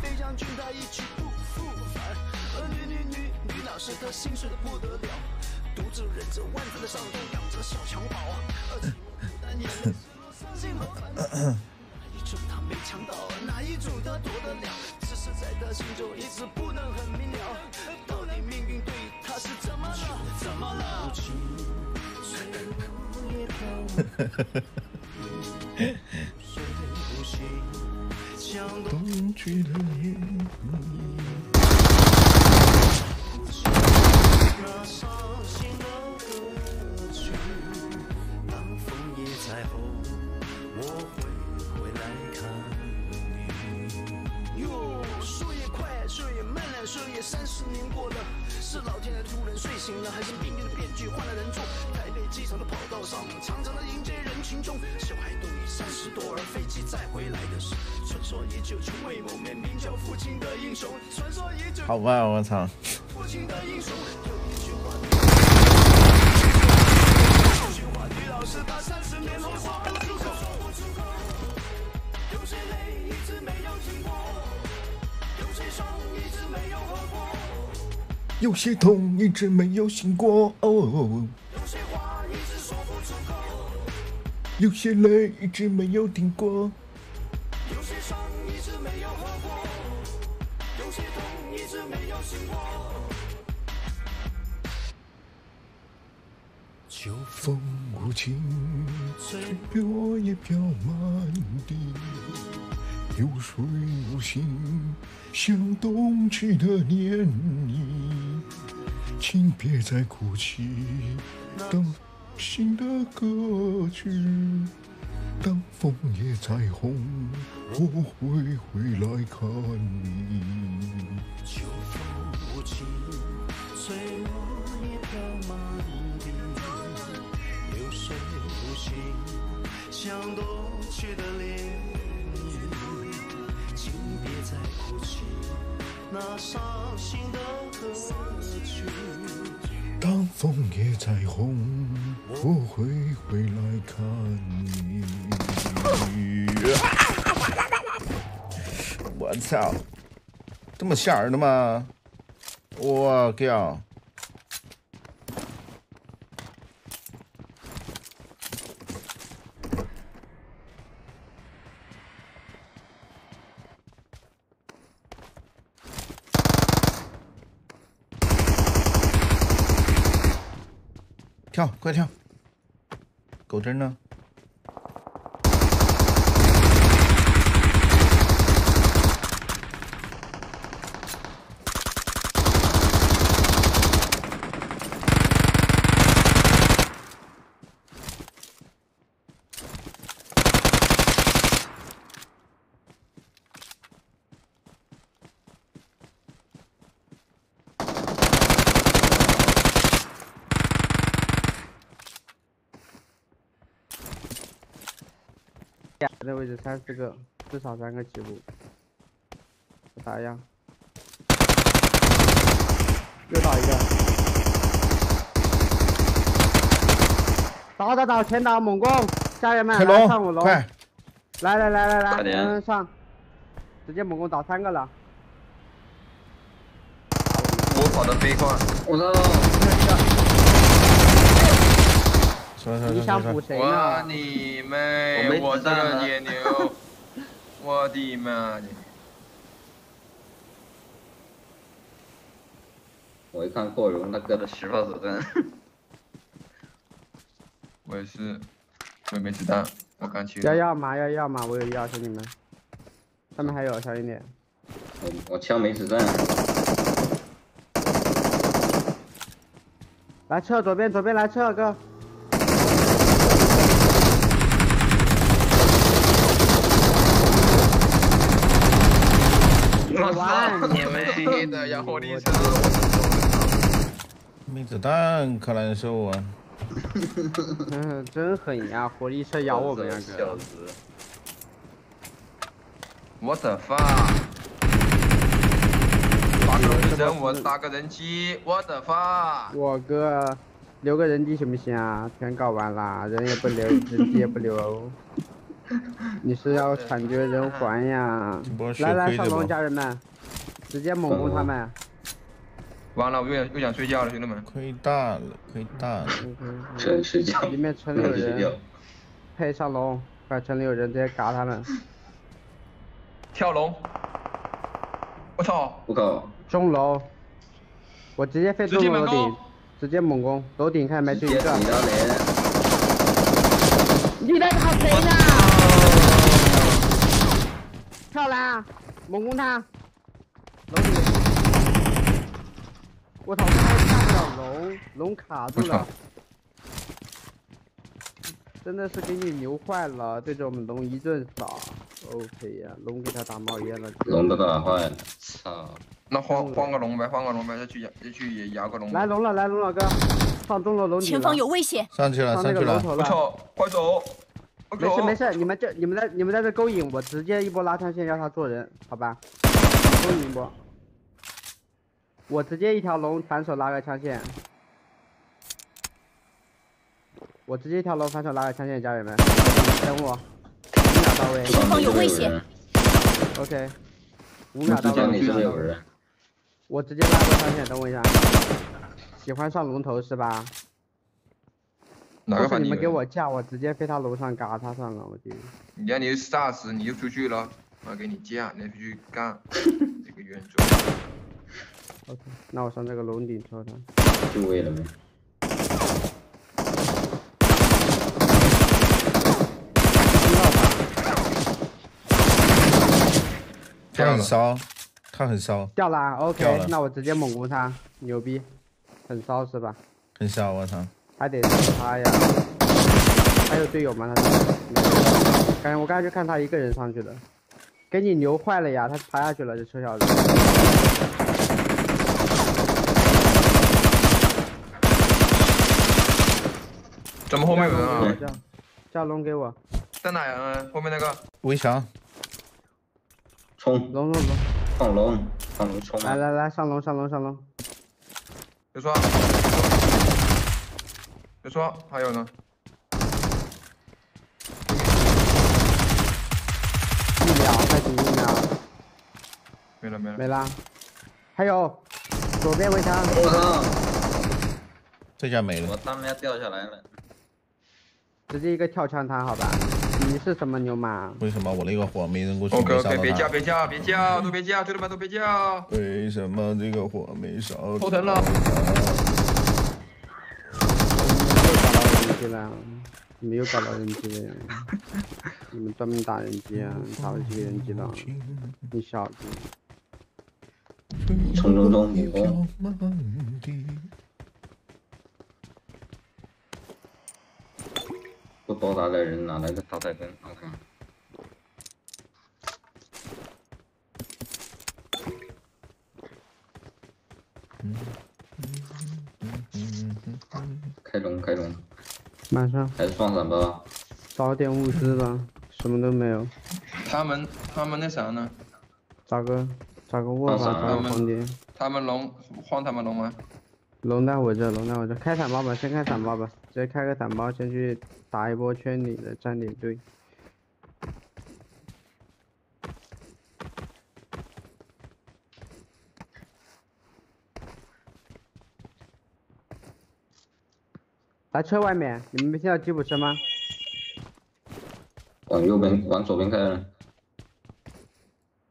冬去的涟三十年过了，是老天爷突然睡醒了，还是命运的编剧换了人做？台北机场的跑道上，长长的迎接人群中，小孩都已三十多，而飞机再回来的是传说已久，从未谋面，名叫父亲的英雄。传说已久， 好吧，我操！ 父亲的英雄，有一句话，有句话，女老师她三十年后说不出口，说不出口。有些泪一直没有停过，有些伤一直没有好过。 有些痛一直没有醒过，哦， 有些话一直说不出口， 有些泪一直没有停过， 有些伤一直没有好过，有些痛一直没有醒过。 秋风无情，吹落叶飘满地，流水无形，像冬去的涟漪。请别再哭泣，当新的歌曲，当枫叶彩虹，我会回来看你。 秋风无情，吹落叶飘满地，流水无形，像冬去的涟漪。请别再哭泣，那伤心的歌曲。 当枫叶彩虹，我会回来看你。我操，这么吓人的吗？我靠！跳，快跳！狗针呢？ 这位置三四个，至少三个起步。我打样，又倒一个，倒倒倒，全倒猛攻！家人们来上五楼，快！来来来来来，嗯上，直接猛攻倒三个了。 我跑得飞快，我操！ 你想补谁呢？ 我你妹！我这个野牛，我的妈的！ 我一看扩容，他哥的十发子弹。 我也是，我也没子弹，我刚去。 要药吗？要药吗？我有药，兄弟们。上面还有，小心点。 我我枪没子弹。 来撤，左边左边来撤，哥。 完，你妹的要火力车！ 没子弹可难受啊！ 嗯，真狠呀！火力车咬我们两个。 我的发！打个人人，我打个人机，我的发！ 我哥，留个人机行不行啊？全搞完了，人也不留，人机也不留。你是要惨绝人寰呀！来来，上龙，家人们，直接猛攻他们！ 完了，我又想又想睡觉了，兄弟们。 亏大了，亏大了。 真睡觉。 里面城里有人，配上龙，快城里有人，直接嘎他们。 跳龙！我操！ 我靠！ 中楼，我直接飞中楼顶，直接猛攻，楼顶看没就一个。你在打谁呢？漂亮，猛攻他！楼顶，我操，他下不了龙，龙卡住了，真的是给你牛坏了，对着我们龙一顿扫。OK 呀，龙给他打冒烟了。 龙都打坏了，操！ 那换换个龙呗，换个龙呗，再去再去也摇个龙。 来龙了，来龙老哥，上中楼龙顶。 前方有危险！ 上去了，上去了！ 我操，快走！ 没事没事，你们这你们在你们在这勾引我，直接一波拉枪线让他做人，好吧？勾引一波，我直接一条龙反手拉个枪线，我直接一条龙反手拉个枪线，家人们，等我，五秒到位。 前方有危险。 OK， 五秒到位。我直接拉个枪线，等我一下。喜欢上龙头是吧？ 哪个反你们给我架，我直接飞他楼上嘎他算了，我就。 你看你杀死你就出去了，我给你架，你出去干这个援助。 OK， 那我上这个楼顶抽他。 就位了没？ 他很骚，他很骚。 掉了 ，OK， 那我直接猛攻他，牛逼，很骚是吧？ 很骚，我操！ 还得是他呀，还有队友吗？他刚才我刚才就看他一个人上去了，给你牛坏了呀！他爬下去了，这车小子。 怎么后面有人啊？ 叫叫龙给我。 在哪呀？后面那个。 围墙。 冲！ 龙龙龙！ 放龙，放龙冲！ 来来来，上龙上龙上龙！ 别说。别说，还有呢。 一秒，再顶一秒。 没了没了。 没了。还有，左边围墙。 我操！ 这下没了。 我他妈要掉下来了。 直接一个跳枪他，好吧？你是什么牛马？ 为什么我那个火没扔过去？ OK OK， 别叫别叫别叫，都别叫，兄弟们都别叫。 为什么这个火没烧？ 头疼了。 你们又搞到人机了，你们专门打人机啊？打了几个人机了？你小子！ 冲冲冲！你攻！不多打点人，哪来的大彩灯？我看。开龙开龙。 马上。 还是放闪吧。 找点物资吧，什么都没有。 他们他们那啥呢？ 找个找个卧房，找个房间。 他们龙换他们龙吗？ 龙在我这，龙在我这，开伞包吧，先开伞包吧，直接开个伞包，先去打一波圈里的站点队。来车外面，你们没听到吉普车吗？ 往右边，往左边开了。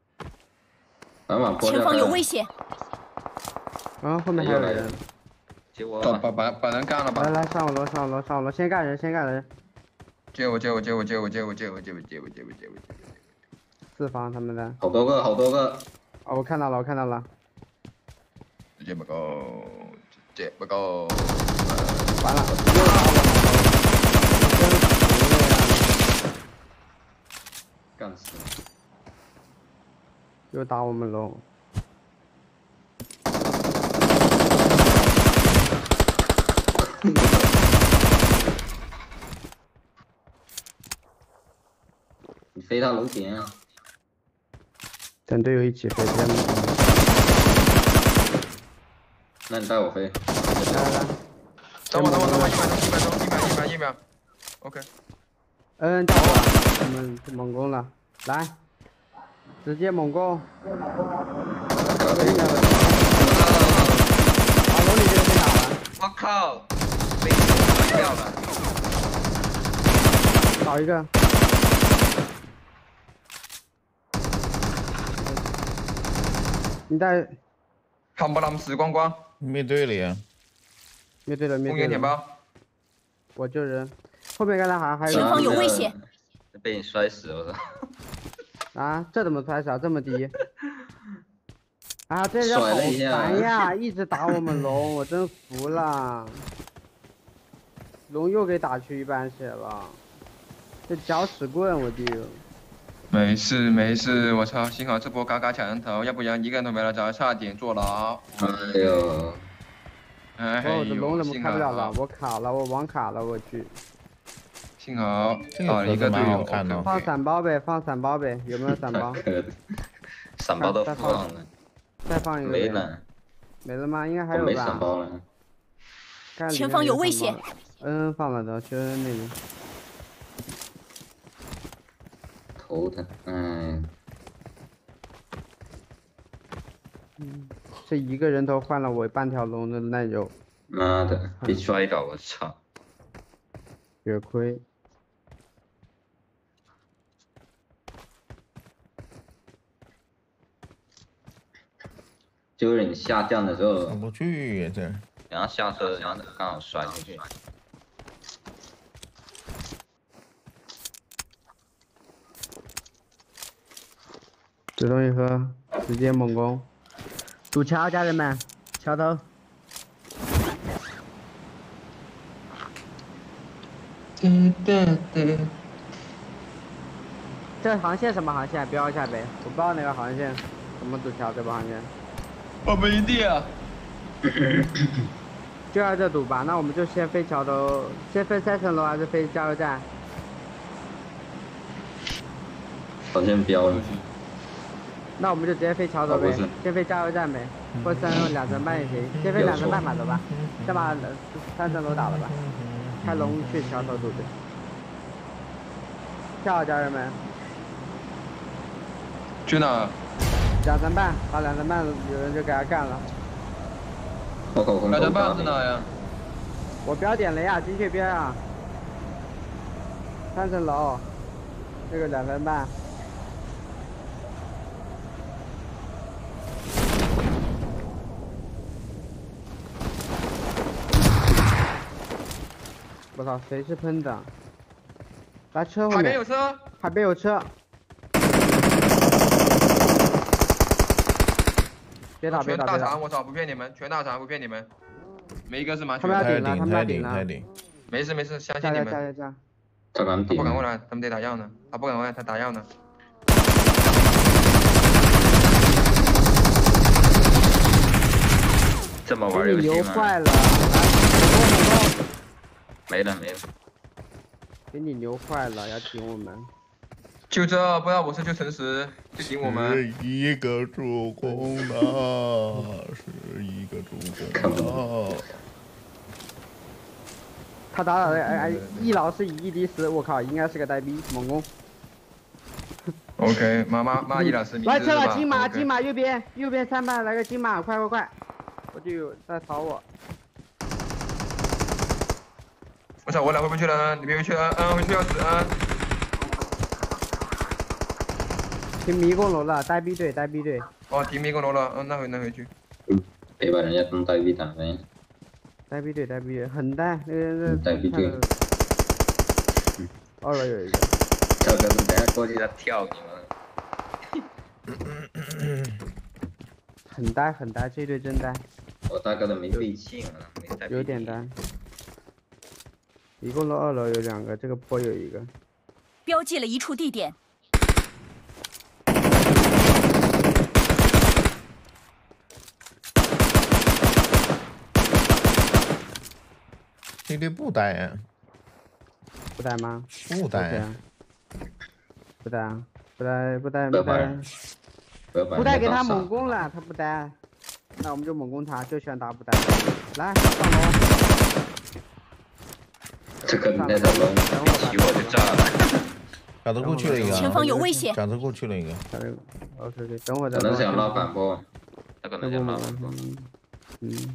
往往坡前方有危险！ 啊，后面还有人。 接我走，把把把人干了吧。 来来，上我楼，上我楼，上我楼，先干人，先干人。 接我，接我，接我，接我，接我，接我，接我，接我，接我，接我。 四方他们的。 好多个，好多个。 哦，我看到了，我看到了。 直接不够，直接不够。 完了， 干死！ 又打我们喽！ 你飞到楼顶啊！ 跟队友一起飞，这样。 那你带我飞。 来来来。 等我，等我，等我，一分钟，一分钟，一秒，一秒，一秒。OK。 嗯，到我，我们猛攻了，来，直接猛攻。把楼里这个先打完。 我靠！被打掉了。 倒一个。你带。 看不到时光光。 灭队了呀！ 灭队了，灭队了。 公园填包。 我救人。后面刚才好像还有。 前方有危险。 被你摔死，我操！ 啊，这怎么摔死啊？这么低？啊，这人好烦呀，一直打我们龙，我真服了。龙又给打去一半血了，这搅屎棍我丢。 没事没事，我操！幸好这波嘎嘎抢人头，要不然一个人都没了，早差点坐牢。 哎呦！ 哎呦！ 我的龙怎么开不了了？我卡了，我网卡了，我去。 幸好打一个队友。 放伞包呗，放伞包呗，有没有伞包？ 伞包都放了。 再放一个。 没了。 没了吗？应该还有吧。 没伞包了。 前方有危险。 嗯，放了的，去那里。 头疼，嗯。 嗯，这一个人头换了我半条龙的耐肉。 妈的，被摔倒，我操！ 血亏。 就是你下降的时候。 上不去呀这。 然后下车，然后刚好摔出去。 这东西喝，直接猛攻。堵桥，家人们，桥头。 对对对。 这航线什么航线？标一下呗。我不知道那个航线怎么堵桥，这波航线。 我没地啊。 就要这堵吧，那我们就先飞桥头，先飞三层楼还是飞加油站？ 好像标了。 那我们就直接飞桥头呗，先飞加油站呗，或三两层半也行，先飞两层半吧，走吧，先把三层楼打了吧，开龙去桥头堵呗。跳好，家人们。 去哪？ 两层半，把两层半有人就给他干了。 两层半是哪呀？ 我标点雷啊，精确标啊。三层楼，这个两层半。我操，谁是喷的？来车后面。 海边有车。 海边有车。别打别打别打！ 全大肠，我操，不骗你们，全大肠，不骗你们，没一个是满血。 他们要顶了，他们要顶了。 没事没事，相信你们。 加加加！ 他敢顶？ 他不敢过来，他们得打药呢。他不敢过来，他打药呢。 这么玩游戏吗？ 牛坏了！ 没了没了。 给你牛坏了，要顶我们。 就这，不然我是就诚实，就顶我们。 是一个助攻的，是一个助攻的。 他打打的，哎哎，一老是以一敌十，我靠，应该是个呆逼，猛攻。 OK， 妈妈妈一老师， 来车了，金马金马右边右边三排来个金马，快快快！我队友在吵我。 我操，我俩回不去了呢，你别回去了，嗯，回去要死啊！ 停迷宫楼了，呆逼队，呆逼队。 哦，停迷宫楼了，嗯，那回那回去。 嗯，别把人家当呆逼打呗。 带 B 队，带 B 队，很带，那个人带 B 队。 二楼有一个。 小哥子，等下过去他跳你们。 很带，很带，这队真带。 我大哥都没背气了，没带。 有点带。一共楼二楼有两个，这个坡有一个。 标记了一处地点。 这队不带呀？ 不带吗？ 不带呀？ 不带啊！不带不带不带！不带给他猛攻了，他不带，那我们就猛攻他，就喜欢打不带。来上楼。 这个那个龙起我就炸了。 小子过去了一个。 前方有危险。 小子过去了一个。 OK OK， 等会再。 可能想拉反波，他可能想拉反波。 嗯。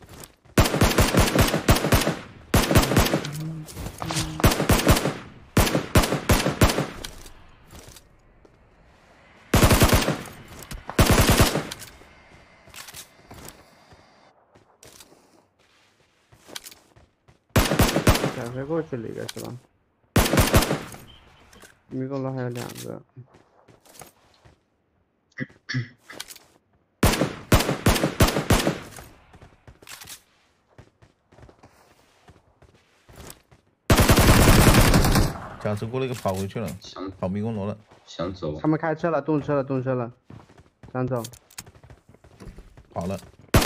小飞过去了一个是吧？迷宫楼还有两个。 僵尸过了一个跑回去了，跑迷宫楼了， 想走。 他们开车了，动车了，动车了，想走。 跑了。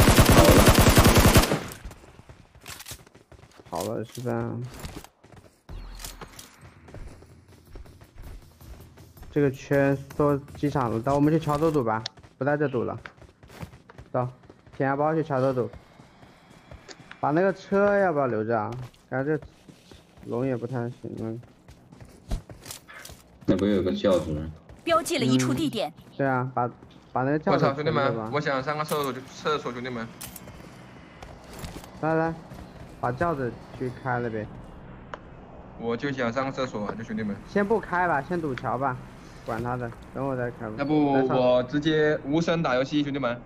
好了是吧？这个圈做机场了，到我们去桥头堵吧，不在这堵了。走，填下包去桥头堵。把那个车要不要留着啊？感觉这龙也不太行了。 那不有个轿子？ 标记了一处地点。 嗯、对啊，把把那个轿子。 我操，兄弟们，我想上个厕所，厕所，兄弟们。 来来。 把轿子去开了呗， 我就想上个厕所啊，就兄弟们。 先不开吧，先堵桥吧，管他的，等我再开吧。 要不我直接无声打游戏，兄弟们。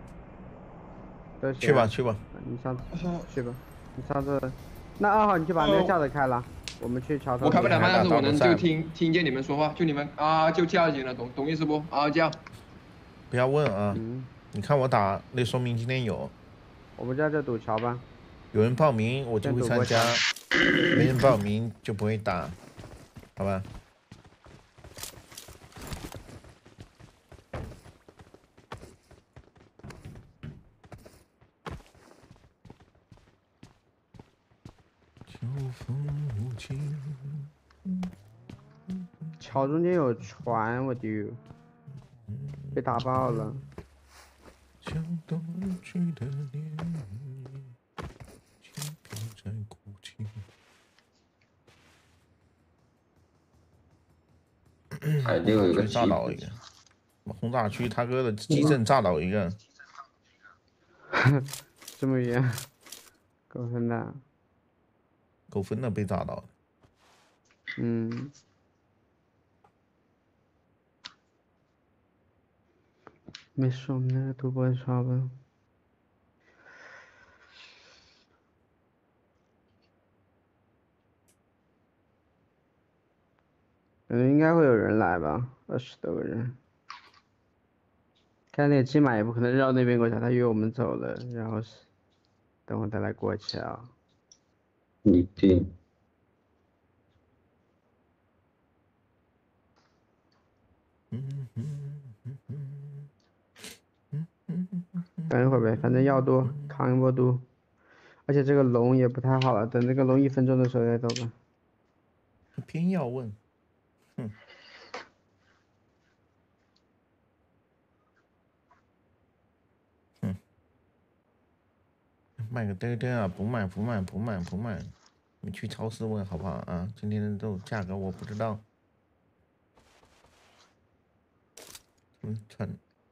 去吧去吧， 你上次去吧，你上次，那二号你就把那个轿子开了，我们去桥头。 我开不了麦，但是我能就听听见你们说话，就你们啊就叫就行了，懂懂意思不？啊叫。 不要问啊，你看我打，那说明今天有。 我们在这堵桥吧。 有人报名，我就会参加；没人报名就不会打，好吧？ 桥中间有船，我丢，被打爆了。 海六有个炸倒一个，轰炸区他哥的基镇炸倒一个， 这么远，够分的， 够分的被炸倒。 嗯，没事，我们那个赌博刷吧。 嗯，应该会有人来吧，二十多个人。看那个骑马也不可能绕那边过去，他以为我们走了，然后是等会再来过桥。 一定。 等一会儿呗，反正药多，扛一波毒。而且这个龙也不太好了，等这个龙一分钟的时候再走吧。 偏要问。 哼，哼，卖个嘚嘚啊！不卖不卖不卖不卖，你去超市问好不好啊？今天的肉价格我不知道。嗯，穿。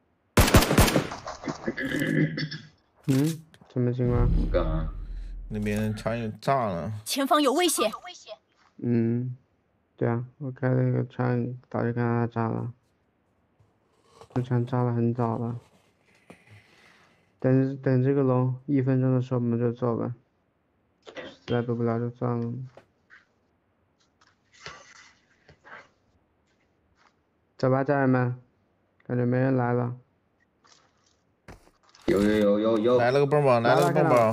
嗯，什么情况？ 干嘛？ 那边船也炸了。 前方有危险！ 嗯。 对啊，我开了一个船，早就看它炸了。这船炸了很早了。等等这个龙一分钟的时候我们就走吧。 实在读不了就算了。走吧，家人们，感觉没人来了。 有有有有有， 来了个蹦蹦，来了个蹦蹦。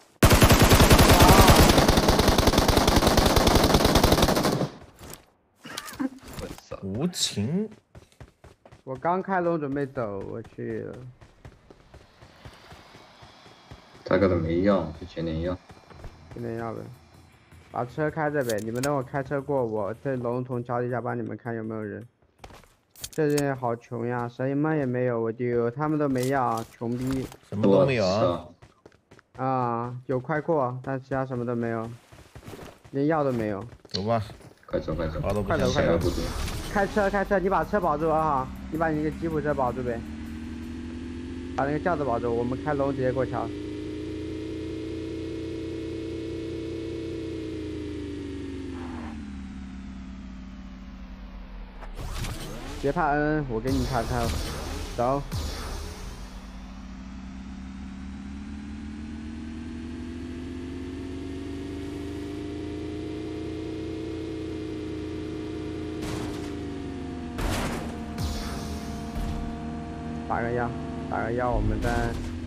无情。 我刚开龙准备走，我去了。 他可能没要，就捡点药。 捡点药呗。把车开着呗，你们等我开车过，我在龙从桥底下帮你们看有没有人。这人好穷呀，什么也没有，我丢，他们都没要，穷逼。 什么都没有啊。 啊，有快扩，但其他什么都没有，连药都没有。 走吧， 快走快走， 快走快走。开车开车，你把车保住啊！你把你那个吉普车保住呗，把那个轿子保住，我们开龙直接过桥。别怕恩，我给你看看，走。打个药，打个药，我们再。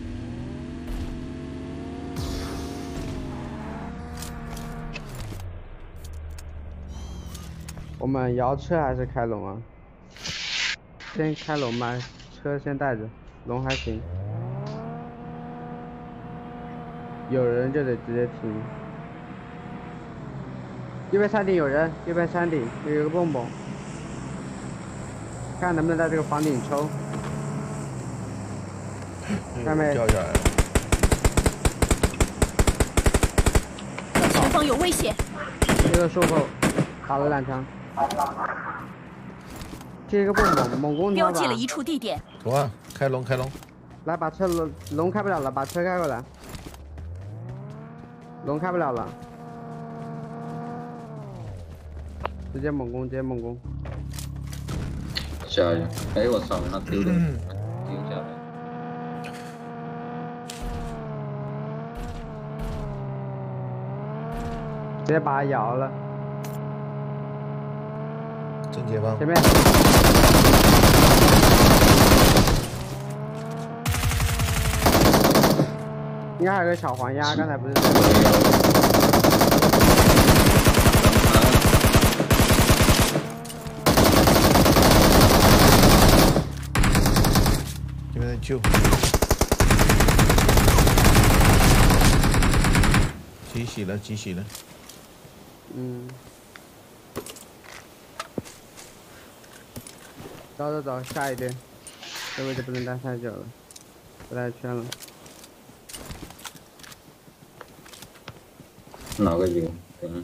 我们摇车还是开龙啊？先开龙吧，车先带着，龙还行。有人就得直接停。右边山顶有人，右边山顶有一个蹦蹦，看能不能在这个房顶抽。看没？ 掉下来了。 前方有危险。 这个树后打了两枪。这个蹦蹦猛攻他吧。 标记了一处地点。 走啊，开龙开龙。 来，把车龙龙开不了了，把车开过来。龙开不了了。直接猛攻，直接猛攻。 加油！哎，我操，那丢了，丢下来。 直接把它摇了。 正前方。 前面。应该还有个小黄鸭，刚才不是。 这边在救。集洗了，集洗了。 嗯。走走走，下一队。这位置不能待太久了，不带圈了。 哪个有？嗯。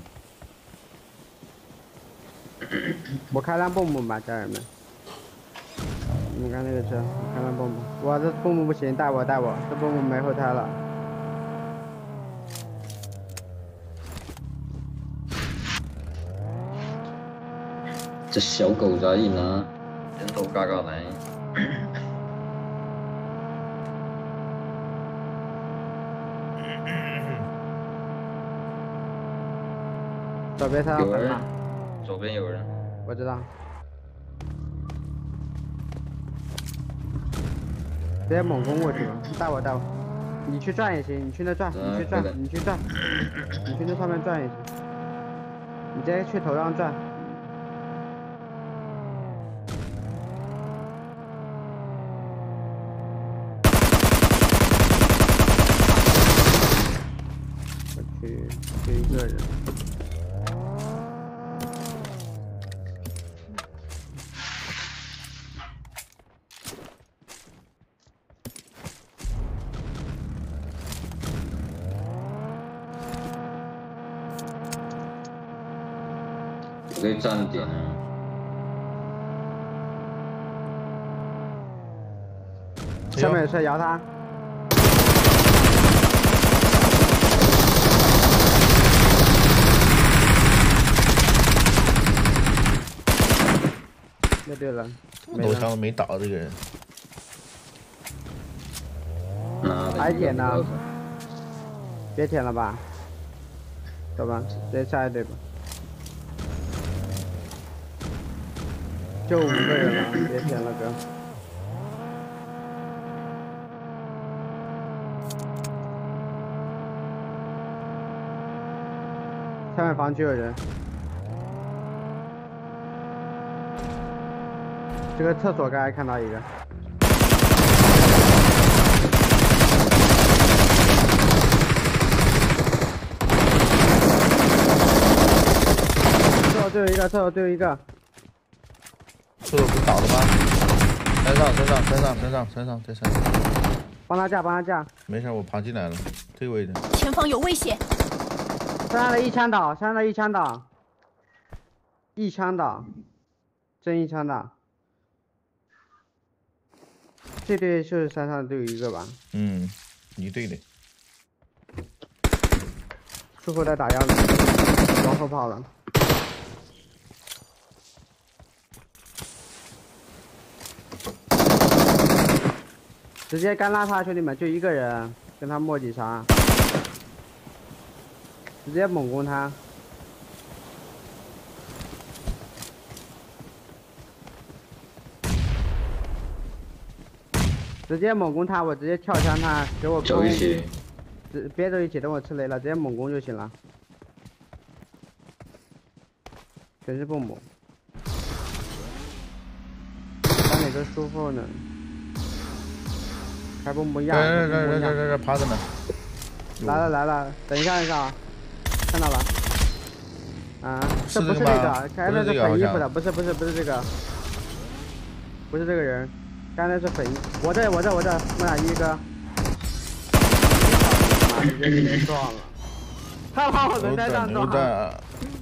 我开辆蹦蹦吧，家人们。你们看那个车，我开辆蹦蹦。哇，这蹦蹦不行，带我带我，这蹦蹦没后胎了。 这小狗仔一拿，人头嘎嘎来。 左边他有人，左边有人。 我知道。直接猛攻过去吧，带我带我，你去转也行，你去那转，你去转，你去转，你去那上面转也行，你直接去头上转。我去，就一个人。 可以站点啊！ 上面有车摇他。那对了， 楼枪没打这个人。 还舔呢？别舔了吧！ 走吧，直接下一队吧。就五个人了，别填了哥。下面房区有人。这个厕所刚才看到一个。 最后一个，最后最后一个。 厕所不是倒了吗？身上，身上，身上，身上，身上，在身上。 帮他架，帮他架。 没事，我爬进来了，这个位置。 前方有危险。 山上的一枪倒，山上的一枪倒，一枪倒，真一枪倒。这队就是山上都有一个吧？ 嗯，一队的。 术后在打样子，往后跑了。 直接干拉他，兄弟们，就一个人，跟他磨几杀，直接猛攻他。直接猛攻他，我直接跳枪他，给我走一起， 直别走一起，等我吃雷了，直接猛攻就行了。全是蹦蹦，打哪个术后呢？ 还蹦蹦压！ 这这这这这趴着呢。 来了来了，等一下一下啊，看到了。啊，这不是那个，刚才是粉衣服的，不是不是不是这个，不是这个人，刚才是粉衣。我这我这我这，木乃伊哥。妈，直接给人撞了，他把我人在上撞了。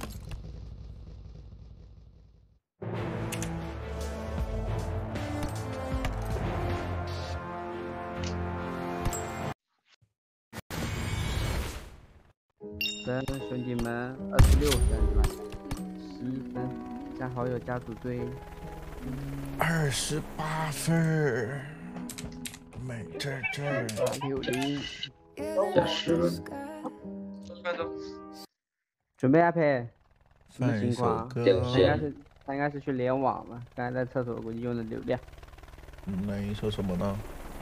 分，兄弟们，二十六分是吧？十一分，加好友加组队。 二十八分，没这这儿。 六零， 加十分。 准备啊，佩。什么情况？他应该是他应该是去联网了，刚才在厕所估计用的流量。 那你说什么呢？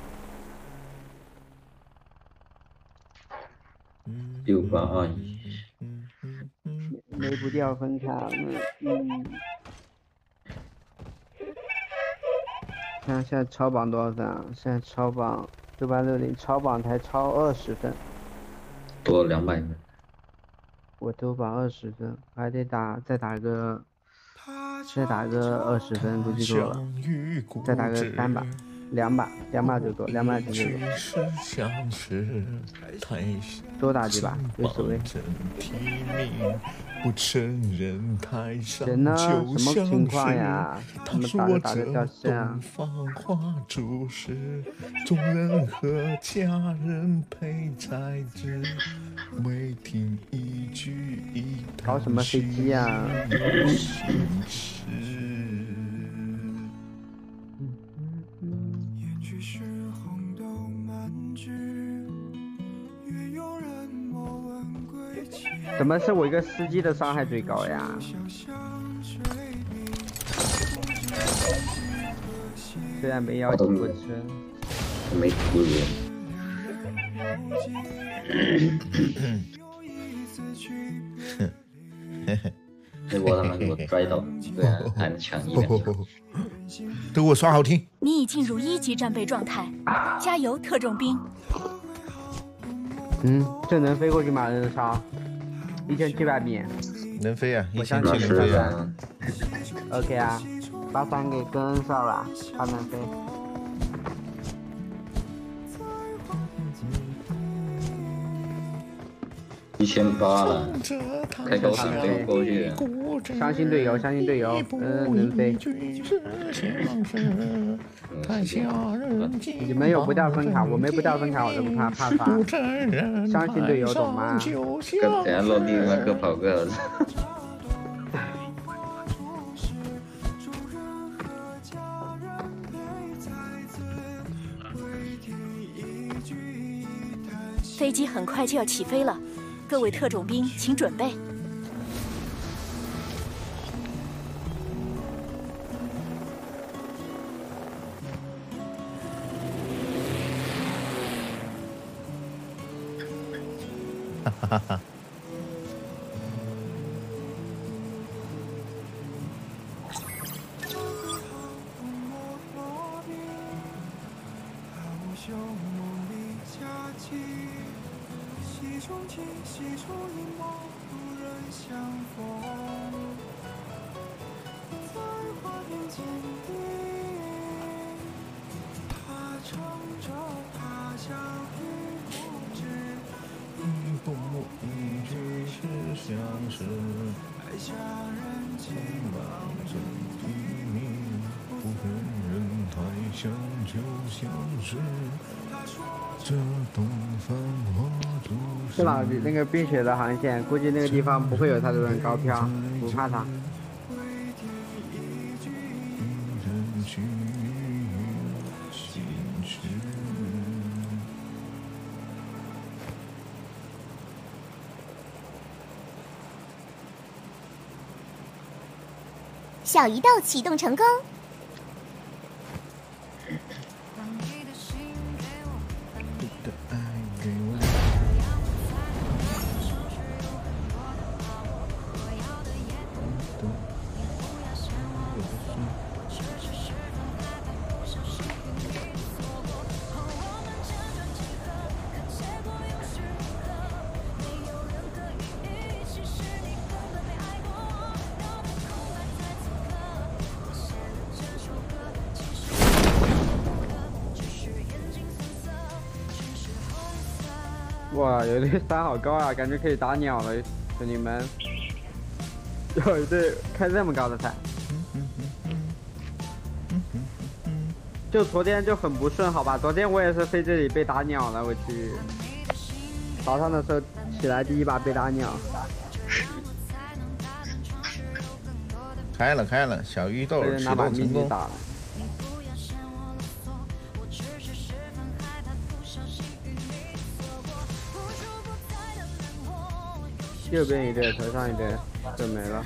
六八二一， 没不掉分卡，嗯。看现在超榜多少分啊？现在超榜六八六零，超榜才超二十分， 多两百分。 我都榜二十分，还得打再打个，再打个二十分估计够了，再打个三把。 两把，两把就够，两把就够。多打几把无所谓。人呢？什么情况呀？他们打着打着掉线啊！搞什么飞机呀？怎么是我一个司机的伤害最高呀？虽然没邀请过车， 没图人。那我他妈给我拽到，对啊，还能抢一两枪。 都给我刷好听。 你已进入一级战备状态，加油，特种兵！ 嗯，这能飞过去吗？人杀？ 一千七百米， 能飞啊！一千七能飞啊 ！OK 啊，把伞给跟上了，他能飞。 一千八了，开高速飞过去。 相信队友，相信队友，嗯，能飞。你们有不掉分卡，我没不掉分卡，我都不怕怕啥。相信队友，懂吗？ 等下落地了，各跑各的。 飞机很快就要起飞了， 各位特种兵，请准备。 哈哈哈哈。 是吧？那个冰雪的航线，估计那个地方不会有太多人高飘，不怕它。 小鱼豆启动成功。 哇，有一队山好高啊，感觉可以打鸟了，兄弟们！有一队开这么高的山，就昨天就很不顺，好吧？昨天我也是飞这里被打鸟了，我去。早上的时候起来第一把被打鸟。 开了开了，小鱼豆启动成功。 右边一队，头上一队，就没了。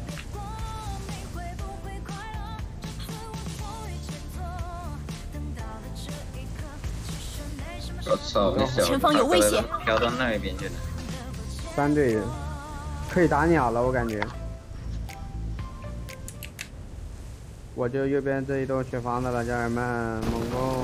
我操！那小前方有危险， 飘到那边去了。 三队人，可以打鸟了，我感觉。我就右边这一栋雪房的了，家人们，猛攻！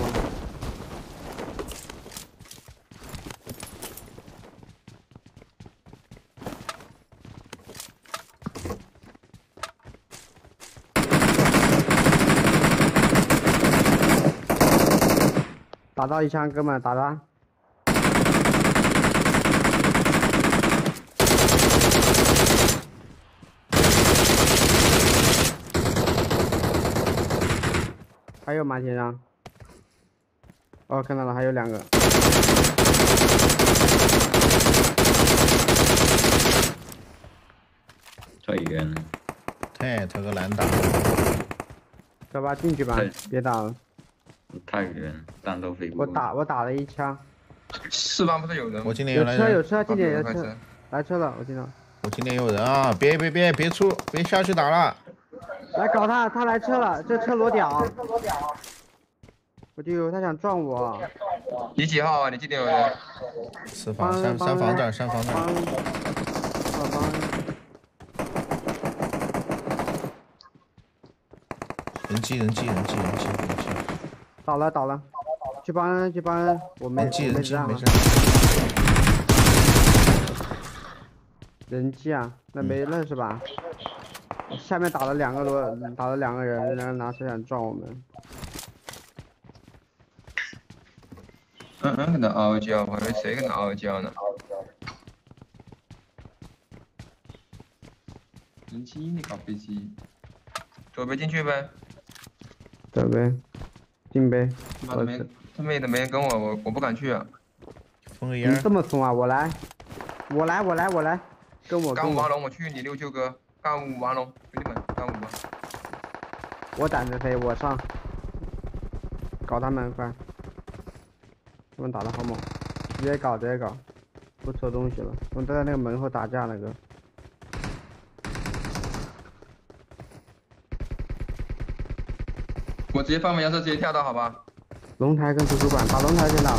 打到一枪，哥们，打他！还有马先生。哦，看到了，还有两个。 太远了。 太特个难打。 走吧，进去吧，别打了。 太远，弹都飞不过。我打我打了一枪。 四方不是有人？ 我今天有来人。有车有车，今天有车。来车了，我听到。 我今天有人啊！别别别别出，别下去打了。 来搞他，他来车了，这车裸屌。我就以为他想撞我。 你几号啊？你几点有人？ 四房三三房这儿，三房这儿。 帮帮。 人机人机人机人机人机， 倒了倒了，去帮去帮我没人机人机没事。 人机啊，那没了是吧？下面打了两个罗，打了两个人，然后拿车想撞我们。 嗯嗯，跟他嗷叫，我以为谁跟他嗷叫呢？人机你搞飞机，准备进去呗。 走呗，进呗。 妈的没，他妹的没人跟我，我我不敢去啊。 封个烟。 你这么怂啊！我来，我来，我来，我来，跟我。 干五王龙，我去你六舅哥，干五王龙，兄弟们，干五吧。 我胆子飞，我上。搞他们快！他们打的好猛，直接搞，直接搞。 不抽东西了，我们都在那个门后打架那个。 我直接放完摇车直接跳到，好吧？ 龙台跟图书馆，把龙台先打了。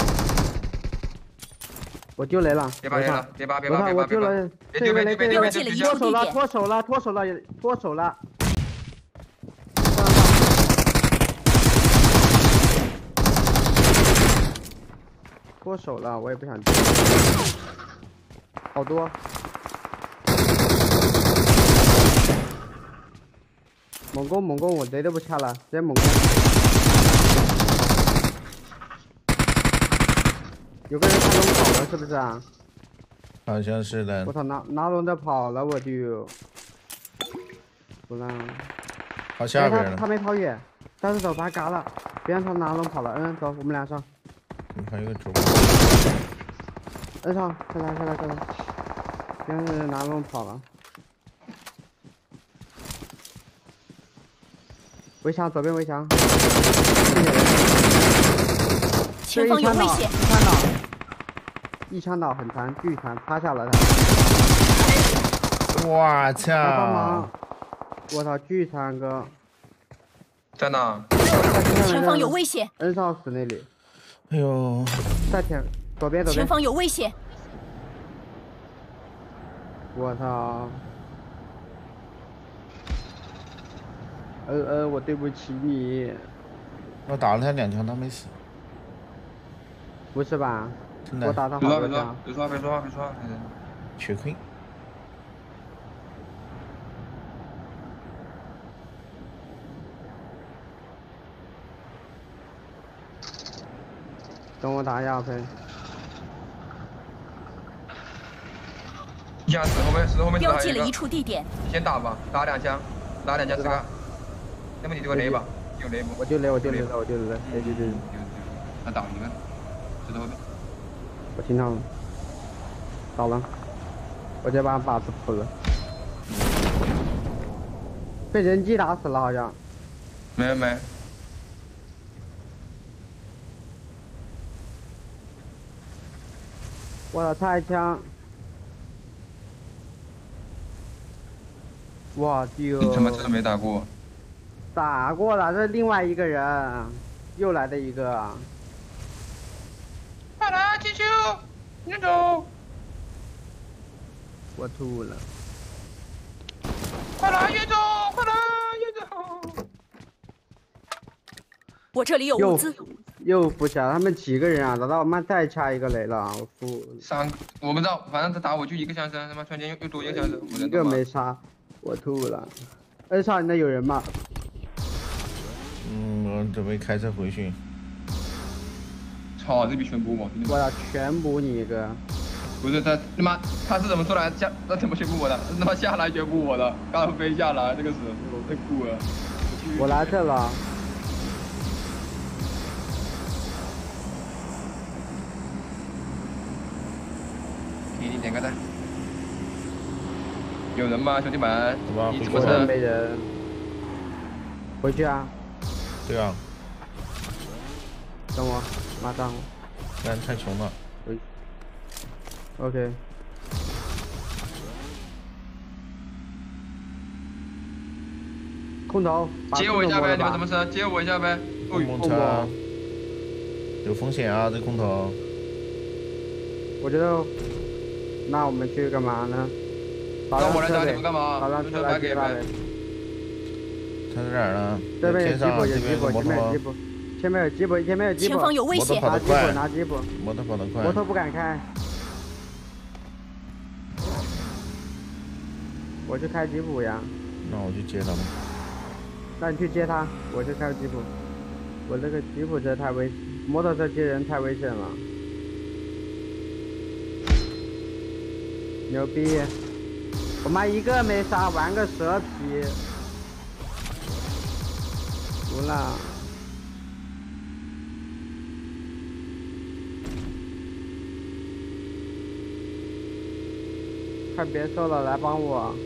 我丢雷了， 别拔雷了，别拔别拔别拔！ 我丢了， 别丢别丢别丢别丢！ 脱手了，脱手了，脱手了，脱手了。脱手了，我也不想丢。好多。猛攻猛攻，我雷都不掐了，直接猛攻。有个人拿龙跑了，是不是啊？ 好像是的。 我操，拿拿龙的跑了，我就。不然。 跑下边了。 他他没跑远，但是走把他嘎了，别让他拿龙跑了。嗯，走，我们俩上。 还有一个主。 嗯上，快来快来快来！别让人拿龙跑了。围墙左边围墙。 前方有危险！ 一枪倒，一枪倒很残，巨残，趴下了他。 我操！ 帮忙！我操，巨残哥！ 在哪？ 前方有危险！ 恩少死那里。 哎呦！ 在前左边左边。 前方有危险！ 我操！呃呃，我对不起你。 我打了他两枪，他没死。 不是吧？ 真的。 我打他好多枪。别说话，别说话，别说话，别说话。 血亏。 等我打亚飞。 一下死后面，死后面。 标记了一处地点。 你先打吧，打两枪，打两枪这个。要么你丢个雷吧，有雷不？ 我丢雷，我丢雷了，我丢雷了。对对对。 他倒一个，石头后面。 我听到了，倒了，我直接把靶子扑了，被人机打死了好像。 没没。 我的菜枪，我丢！ 你他妈真的没打过？ 打过了，这是另外一个人，又来的一个。 快来，继续，你走！ 我吐了。 快来，越走，快来，越走！ 我这里有物资。 又扶起来，他们几个人啊？打到我妈再掐一个雷了，我服。 三，我不知道，反正他打我就一个枪声，他妈突然间又又多一个枪声， 一个没杀，我吐了。恩少，你那有人吗？ 嗯，我准备开车回去。 操，这笔全部我！ 我要全补你一个。 不是他他妈他是怎么出来下？他怎么全部我的？他妈下来全部我的，刚飞下来这个时候太酷了。 我来这了。 给你点个赞。有人吗，兄弟们？你怎么是没人？回去啊。 对啊。 等我，马上。 不然太穷了。 回。OK。空投。 接我一下呗，你们什么事？接我一下呗。 碰碰车。有风险啊，这空投。 我觉得。那我们去干嘛呢？ 那我来找你们干嘛？ 好，让车来接他呗。 他在哪儿呢？ 这边有吉普，有吉普，前面有吉普，前面有吉普，前面有吉普。 前方有危险！ 拿吉普， 拿吉普。 摩托跑得快。 摩托不敢开。我去开吉普呀。 那我去接他们。 那你去接他，我去开吉普。我这个吉普车太危，摩托车接人太危险了。牛逼！我妈一个没杀，玩个蛇皮，服了。快别说了，来帮我！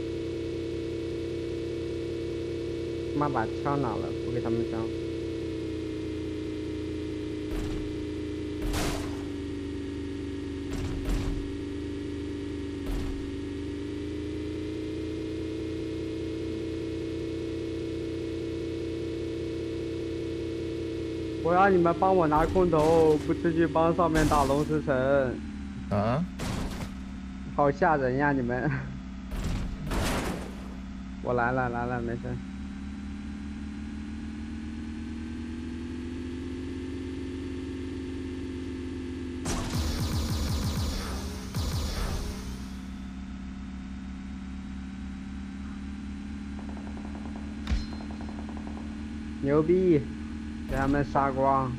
妈把枪拿了，不给他们枪。 我让你们帮我拿空投，不出去帮上面打龙石城。 啊？ 好吓人呀你们！我来了来了，没事。牛逼，给他们杀光。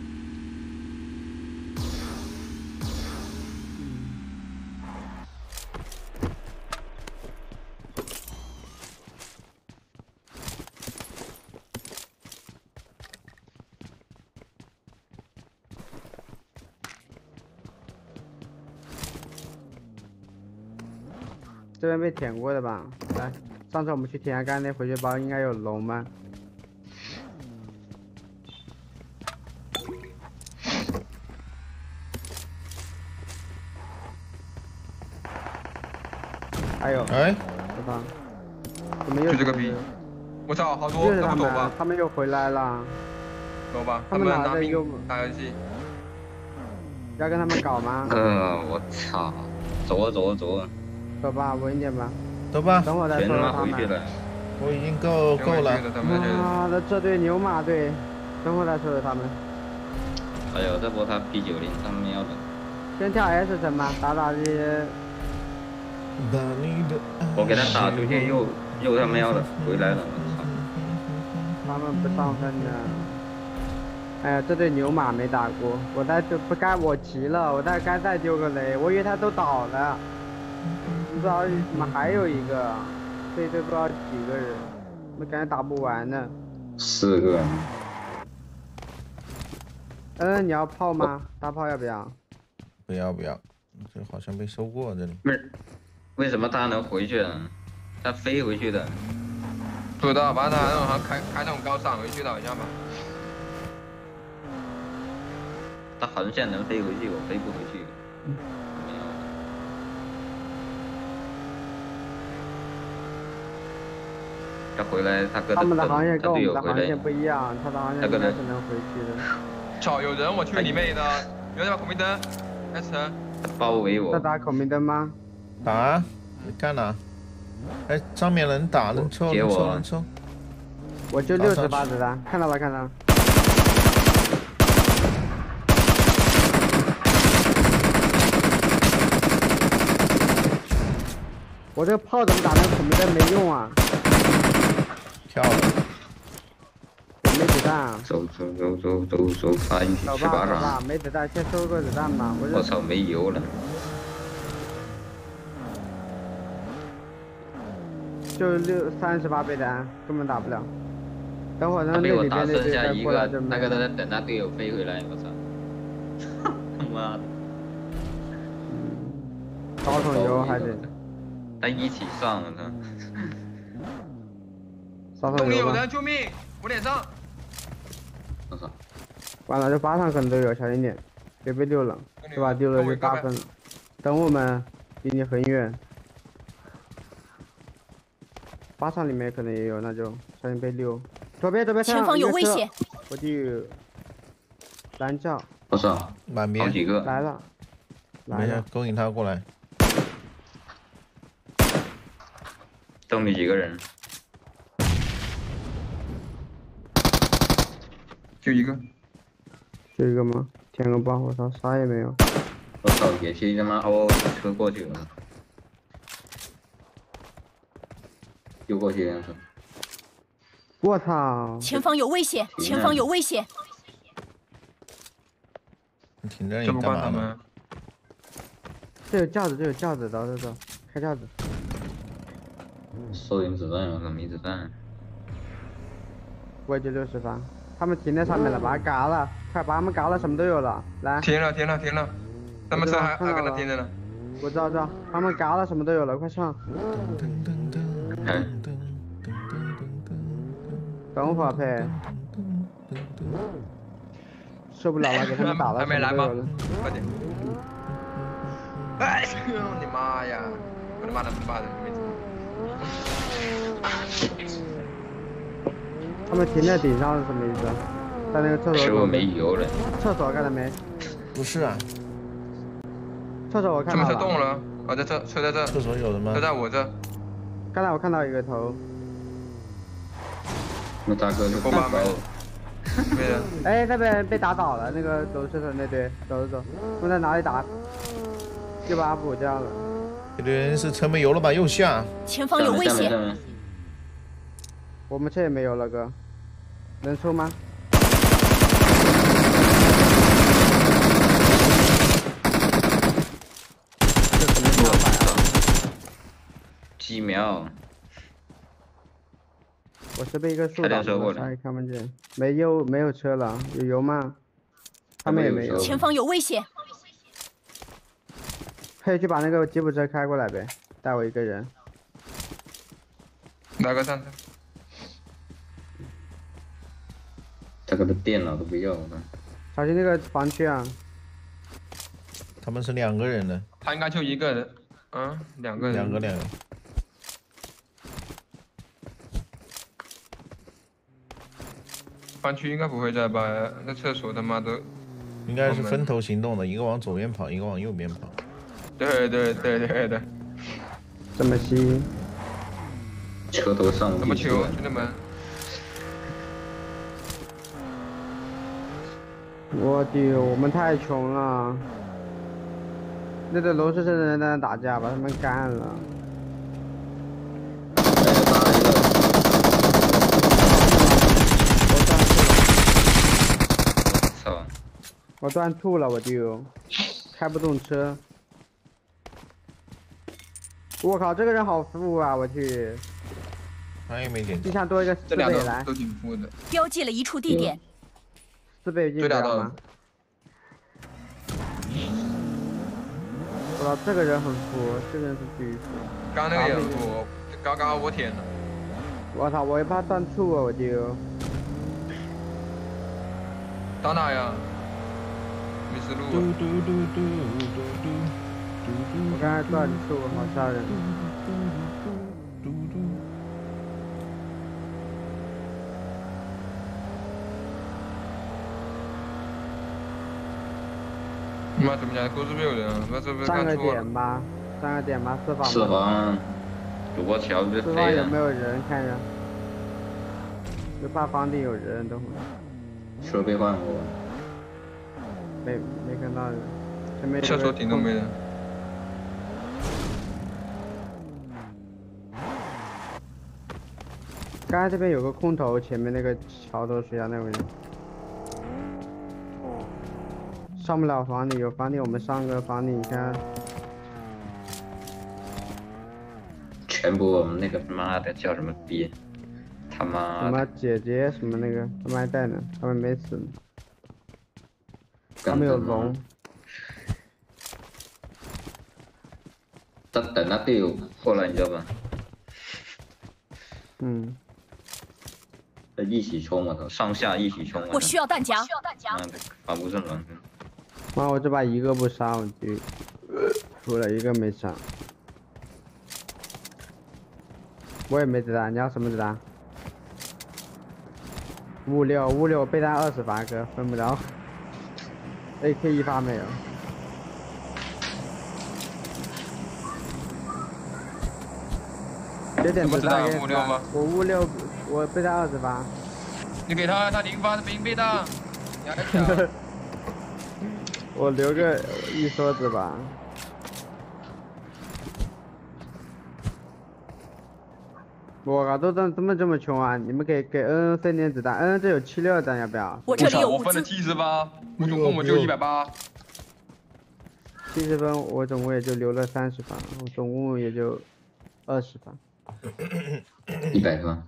这边被舔过的吧？来，上次我们去舔下刚那回血包应该有龙吗？还有， 哎， 对吧？怎么又就这个逼！我操，好多， 又是他们那不走吧？ 他们又回来了。 走吧， 他们们拿命拿着又打游戏。 要跟他们搞吗？ 呃，我操，走啊走啊走啊！ 走吧，稳一点吧。 走吧。 等会儿再全他妈说他们。 回去了。 我已经够够了。 妈的，这队牛马队，等会儿再说说他们。 哎呦，这波他 P 九零他喵的。 先跳 S 层吧，打打这些。 我给他打出去又又他喵的回来了，我操！ 他们不上分的。哎呀，这队牛马没打过，我再就不该我急了，我再该再丢个雷，我以为他都倒了，不知道怎么还有一个，这队不知道几个人，我感觉打不完呢。 四个。 嗯，你要炮吗？大炮要不要？ 不要不要，这好像被收过这里。 不是，为什么他能回去呢？他飞回去的。 不知道，把他那种好像开开那种高闪回去的，好像吧。 他横线能飞回去，我飞不回去。 嗯、 没有。他回来，他跟他们的航线跟我们的航回线不一样，他的航线应该是能回去的。 操，有人，我去里面的，有人把孔明灯 ，S 层。 包围我。 在打孔明灯吗？ 打啊！你干哪？哎，上面能打，能抽，能抽，能抽。 我就六十发子弹，看到了，看到了。我这个炮怎么打那个孔明灯没用啊？ 跳了。 我没子弹啊。 走走走走走走，发一走去巴吧走吧， 掌。 没子弹，先收个子弹吧。我我操，没油了。 就六三十八倍弹，根本打不了。等会儿他那被我打里边那剩下一个， 那那个在等他队友飞回来，我操！他妈的！ 高桶油还得。 他一起上了他。 洞里有人，救命！我脸上。 我操！ 完了，这八上可能都有，小心点，别被丢了，对吧？丢了就八分了。等我们，离你很远。八上里面可能也有，那就小心被溜。左边左边前方有危险！ 我的蓝罩。 我操， 满边好几个来了， 来了，勾引他过来。 洞里几个人？ 就一个。 就一个吗？填个包，我操，啥也没有。 我操，野鸡他妈凹车过去了。又过去了。 我操！ 前方有危险！前方有危险！ 你停这里干嘛呢？ 这有架子，这有架子，走走走，开架子。 收点子弹，我操，没子弹。 我也就六十发，他们停在上面了，把它嘎了，快把他们嘎了，什么都有了，来。 停了，停了，停了，他们车还还跟他停着呢。 我知道，知道，他们嘎了，什么都有了，快上。等会儿配，受不了了，给他们打了， 还没来吗？快点！哎呦你妈呀！我的妈的妈的，没他们停在顶上是什么意思？ 在那个厕所。 是不是没油了？ 厕所看到没？ 不是啊。 厕所我看到了。 什么车动了？啊，在这，车在这。 厕所有的吗？ 车在我这。 刚才我看到一个头。 那大哥就打爆了。 没人。 哎，那边被打倒了，那个走车头那队，走走走，我在哪里打？就把补掉了。 这队人是车没油了吧？右下。 前方有危险。 我们车也没油了，哥，能出吗？这怎么做法呀？ 几秒。 我是被一个树挡住了，啥也看不见。没油，没有车了，有油吗？他们也没有。 前方有危险。 可以去把那个吉普车开过来呗，带我一个人。 哪个上车？ 这个的电脑都不要了。 小心那个房区啊！ 他们是两个人的。 他应该就一个人，嗯，两个人。 两个两个。 房区应该不会在吧？那厕所他妈的。 应该是分头行动的，一个往左边跑，一个往右边跑。 对对对对对。 这么稀。 车头上。 怎么求兄弟们？ 我的，我们太穷了。那个楼市镇的人在那打架，把他们干了。我断吐了，我就开不动车。我靠，这个人好富啊！我去。 他也没点。 地上多一个四倍来。 都挺富的。 标记了一处地点。 四倍进不了吗？我操，这个人很富，这个人是巨富。 刚那个也很富，刚刚我舔了。 我操，我也怕断吐啊！我就。 到哪呀？没思路。 我刚才断触，好吓人。 妈，怎么讲？故事没有人啊？那是不是上个看错了？ 点吧，上个点吧，四房。 四房，主播桥被四房有没有人？看着。就怕房顶有人，等会儿。 车被换过。 没没看到人，前面厕所顶都没人。 刚才这边有个空投，前面那个桥头水下那个人。上不了房顶，有房顶我们上个房顶看。 全部我们那个妈的叫什么逼？他妈什么姐姐什么那个，他们还在呢，他们没死呢。他们有龙。 他等那队友过来，你知道吧？ 嗯。 一起冲我操，上下一起冲！ 我需要弹夹。 妈的，防不胜防。 妈，我这把一个不杀，我就出了一个没杀。我也没子弹，你要什么子弹？五六五六备弹二十发哥，分不着。A K 一发没有。有点子弹给你发。我五六，我备弹二十发。 你给他，他零发是兵备弹。你还抢？ 我留个一梭子吧。我靠，都这怎么这么穷啊？你们给给恩恩分点子弹，恩恩这有七六弹，要不要？ 我这里有我分了七十发，我总共我就一百八。 七十分，我总共也就留了三十发，我总共也就二十发。 一百发。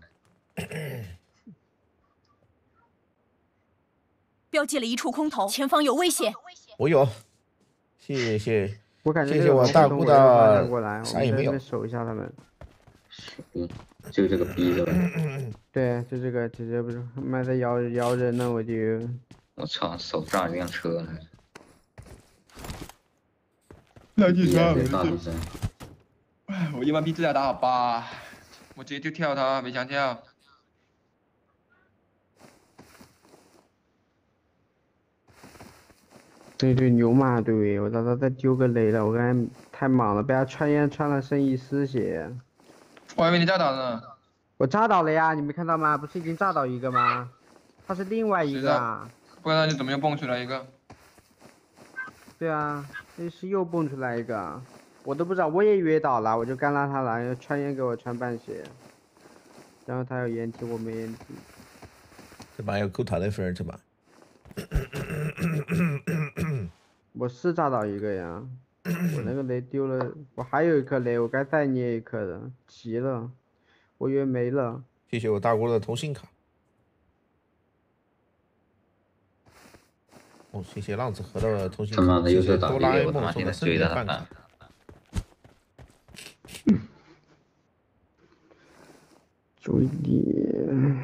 标记了一处空投，前方有危险。 我有，谢谢。 我感觉谢谢我大姑的，啥也没有。 守一下他们。 嗯，就这个逼是吧？ 对，就这个，直接不是妈的摇摇人呢，我就。 我操，手上一辆车呢。 垃圾车。 垃圾车。 哎，我一般逼自家打好吧，我直接就跳他，没想跳。 对对，牛马队，我找他再丢个雷了，我刚才太忙了，被他穿烟穿了剩一丝血。 我还以为你炸倒呢。 我炸倒了呀，你没看到吗？不是已经炸倒一个吗？他是另外一个啊。 不知道你怎么又蹦出来一个？ 对啊，这是又蹦出来一个，我都不知道，我也以为倒了，我就干拉他了，穿烟给我穿半血，然后他有烟体，我没烟体。 这把要够他的分儿，这把。 我是炸倒一个呀，我那个雷丢了，我还有一颗雷，我该再捏一颗的，急了，我以为没了。 谢谢我大姑的通信卡。哦，谢谢浪子河的通信卡。 他妈的又是打哆啦 A 我他妈梦送的现在追他半卡。 注意点。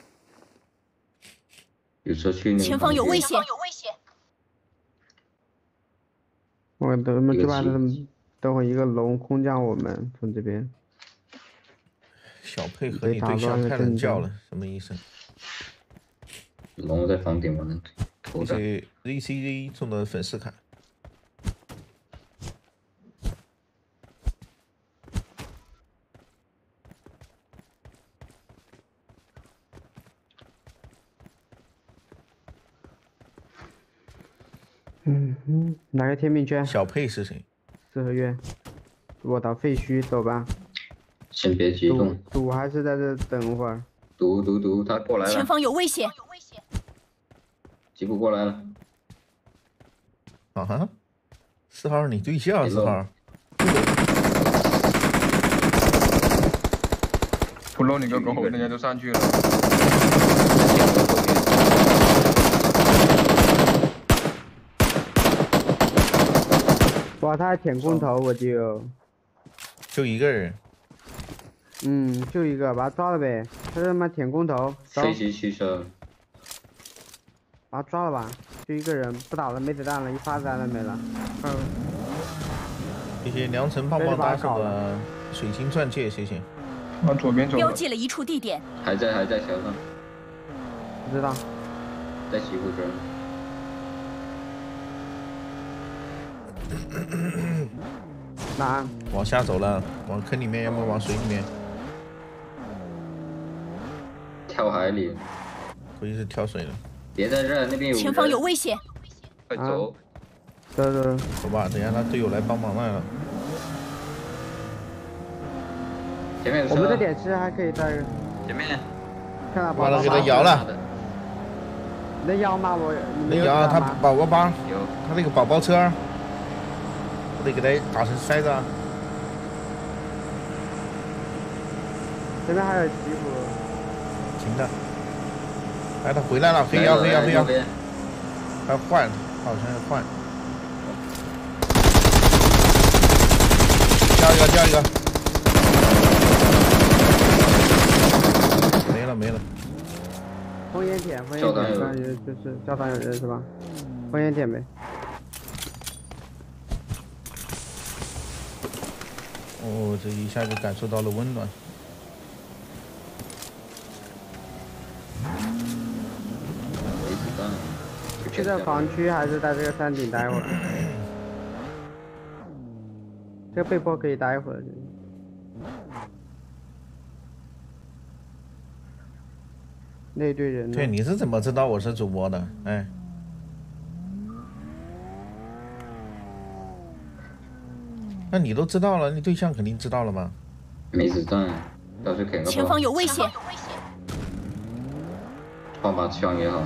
有车去那个。 前方有危险！ 我等他们就怕他们等会一个龙空降我们从这边。 小佩和你对象太冷叫了，什么意思？ 龙在房顶我能头上。 是 Z C Z 送的粉丝卡。 嗯哼，哪个天命圈？ 小佩是谁？ 四合院。我到废墟，走吧。 先别激动。 赌还是在这等会儿。 赌赌赌，他过来了。 前方有危险！ 吉普过来了。 啊哈，四号你对象四号。 不漏你个狗，人家都上去了。 哇，他还舔空投，我就就一个人。 嗯，就一个，把他抓了呗。他他妈舔空投， 飞机汽车。 把他抓了吧，就一个人，不打了，没子弹了，一发子弹都没了。嗯。 谢谢良辰棒棒哒送的水晶钻戒，谢谢。 往左边走。 标记了一处地点。 还在还在桥上。 不知道。 在西湖这儿。 哪？ 往下走了，往坑里面，要么往水里面。 跳海里。 估计是跳水了。 别在这儿，那边有。 前方有危险。 快走。 走走走吧，等下他队友来帮忙来了。 前面有车。 我们的点吃还可以再。 前面。 看到把他给他摇了。 能摇吗？我。 能摇，他宝宝帮。 有。 他那个宝宝车。得给他打成筛子啊！ 这边还有吉普。 行的。哎，他回来了，黑腰黑腰黑腰。他换，好像要换。掉一个掉一个。没了没了。 烽烟舔，烽烟舔，就是教堂有人是吧？烽烟舔呗。 哦，这一下就感受到了温暖。 是在防区还是在这个山顶待会儿？这个被迫可以待会儿。那队人。 对，你是怎么知道我是主播的？哎。那你都知道了，你对象肯定知道了吗？ 没子弹，到时候给个。 前方有危险！ 换把枪也好。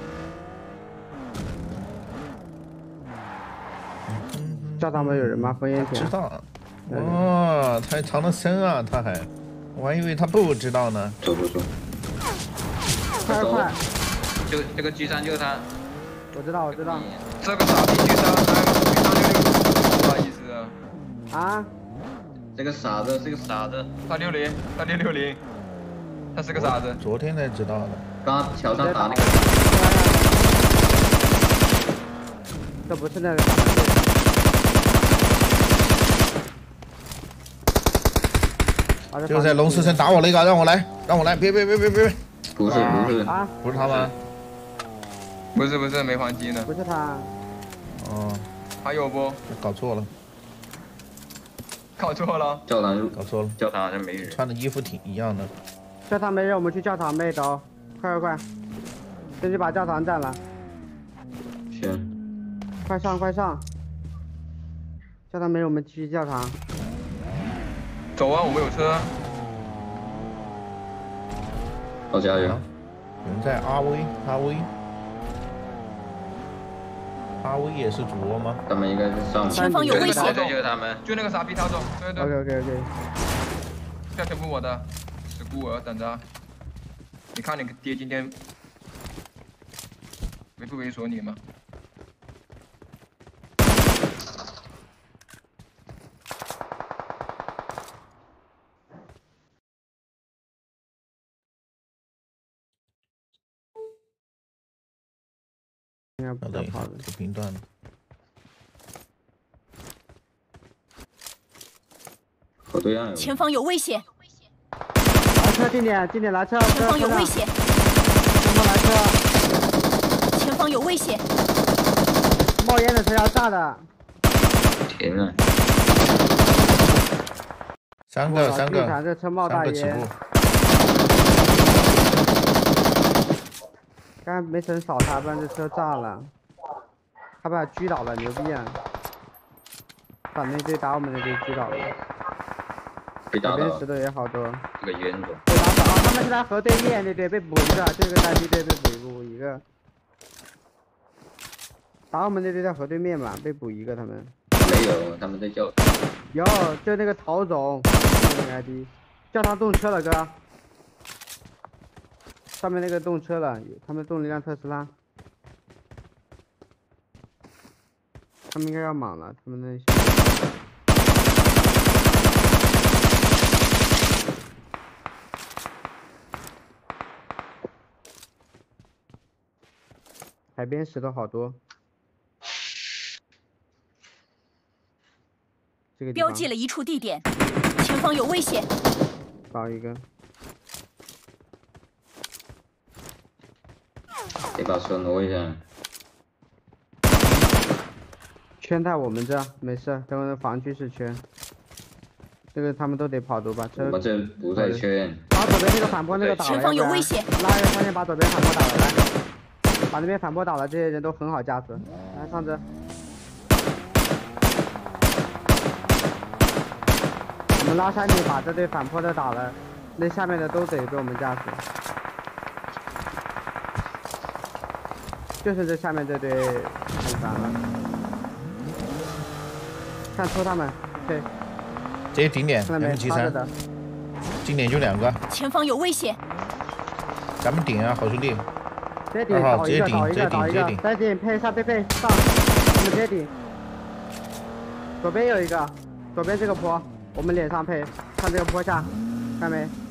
教堂门有人吗？烽烟舔。 知道。哦，他还藏得深啊，他还，我还以为他不知道呢。 走走走。 快快！ 就这个狙三就是他。 我知道，我知道。 这个傻逼狙三，还有狙三六六，不好意思。 啊！ 这个傻子是个傻子， 他六零，他六六零，他是个傻子。 昨天才知道的。 刚刚桥上打那个。 这不是那个傻子。 就在龙狮城打我那个，让我来，让我来，别别别别别！ 不是不是啊， 不是他吗？ 不是不是，没还击呢。 不是他。 哦， 还有不？ 搞错了， 搞错了。 教堂搞错了， 教堂好像没人， 穿的衣服挺一样的。 教堂没人，我们去教堂妹都，快快快，先去把教堂占了。 行， 快上快上。教堂没人，我们去教堂。 走啊，我们有车。 我加油。 有人在阿威，阿威。阿威也是主播吗？ 他们应该是上。 前方有危险！ 对，就是他们， 就那个傻逼逃走。对对。 OK OK OK。 票全部我的，是孤儿，等着。你看你爹今天猥不猥琐你吗？ 应该不对， 这频段。 好对岸。 前方有危险！ 来车，近点，近点来车！ 前方有危险！ 前方来车！ 前方有危险！ 冒烟的车要炸的！ 天啊！ 三个，三个， 这车冒大烟。刚才没成扫他，不然这车炸了。他把他狙倒了，牛逼啊！把那队打我们那队狙倒了。 被打到。 这边石头也好多。 这个冤种。 被打倒啊！他们是在河对面那队被补一个，这个单机队被补一个。打我们那队在河对面嘛，被补一个他们。 没有，他们在叫。 有，就那个陶总，那个 I D， 教堂动车了哥。上面那个动车了，他们动了一辆特斯拉。他们应该要莽了，他们那些。海边石头好多。这个标记了一处地点，前方有危险。 搞一个。 得把车挪一下。 圈在我们这，没事，等会防区是圈。这个他们都得跑读把车。 我们这不在圈。 把左边那个反坡那个打了。 前方有危险！ 拉人方向把左边反坡打了，来，把那边反坡打了，这些人都很好驾驶。来上车。我们拉山顶把这队反坡的打了，那下面的都得被我们驾驶。就是这下面这队很烦了，看抽他们，对， 这些顶点 M 七三，顶点就两个， 前方有危险， 咱们顶啊，好兄弟， 直接顶， 二号直接顶， 直接顶，直接顶， 再顶配上配配上，我们直接顶，左边有一个，左边这个坡，我们脸上配，上这个坡下，看没？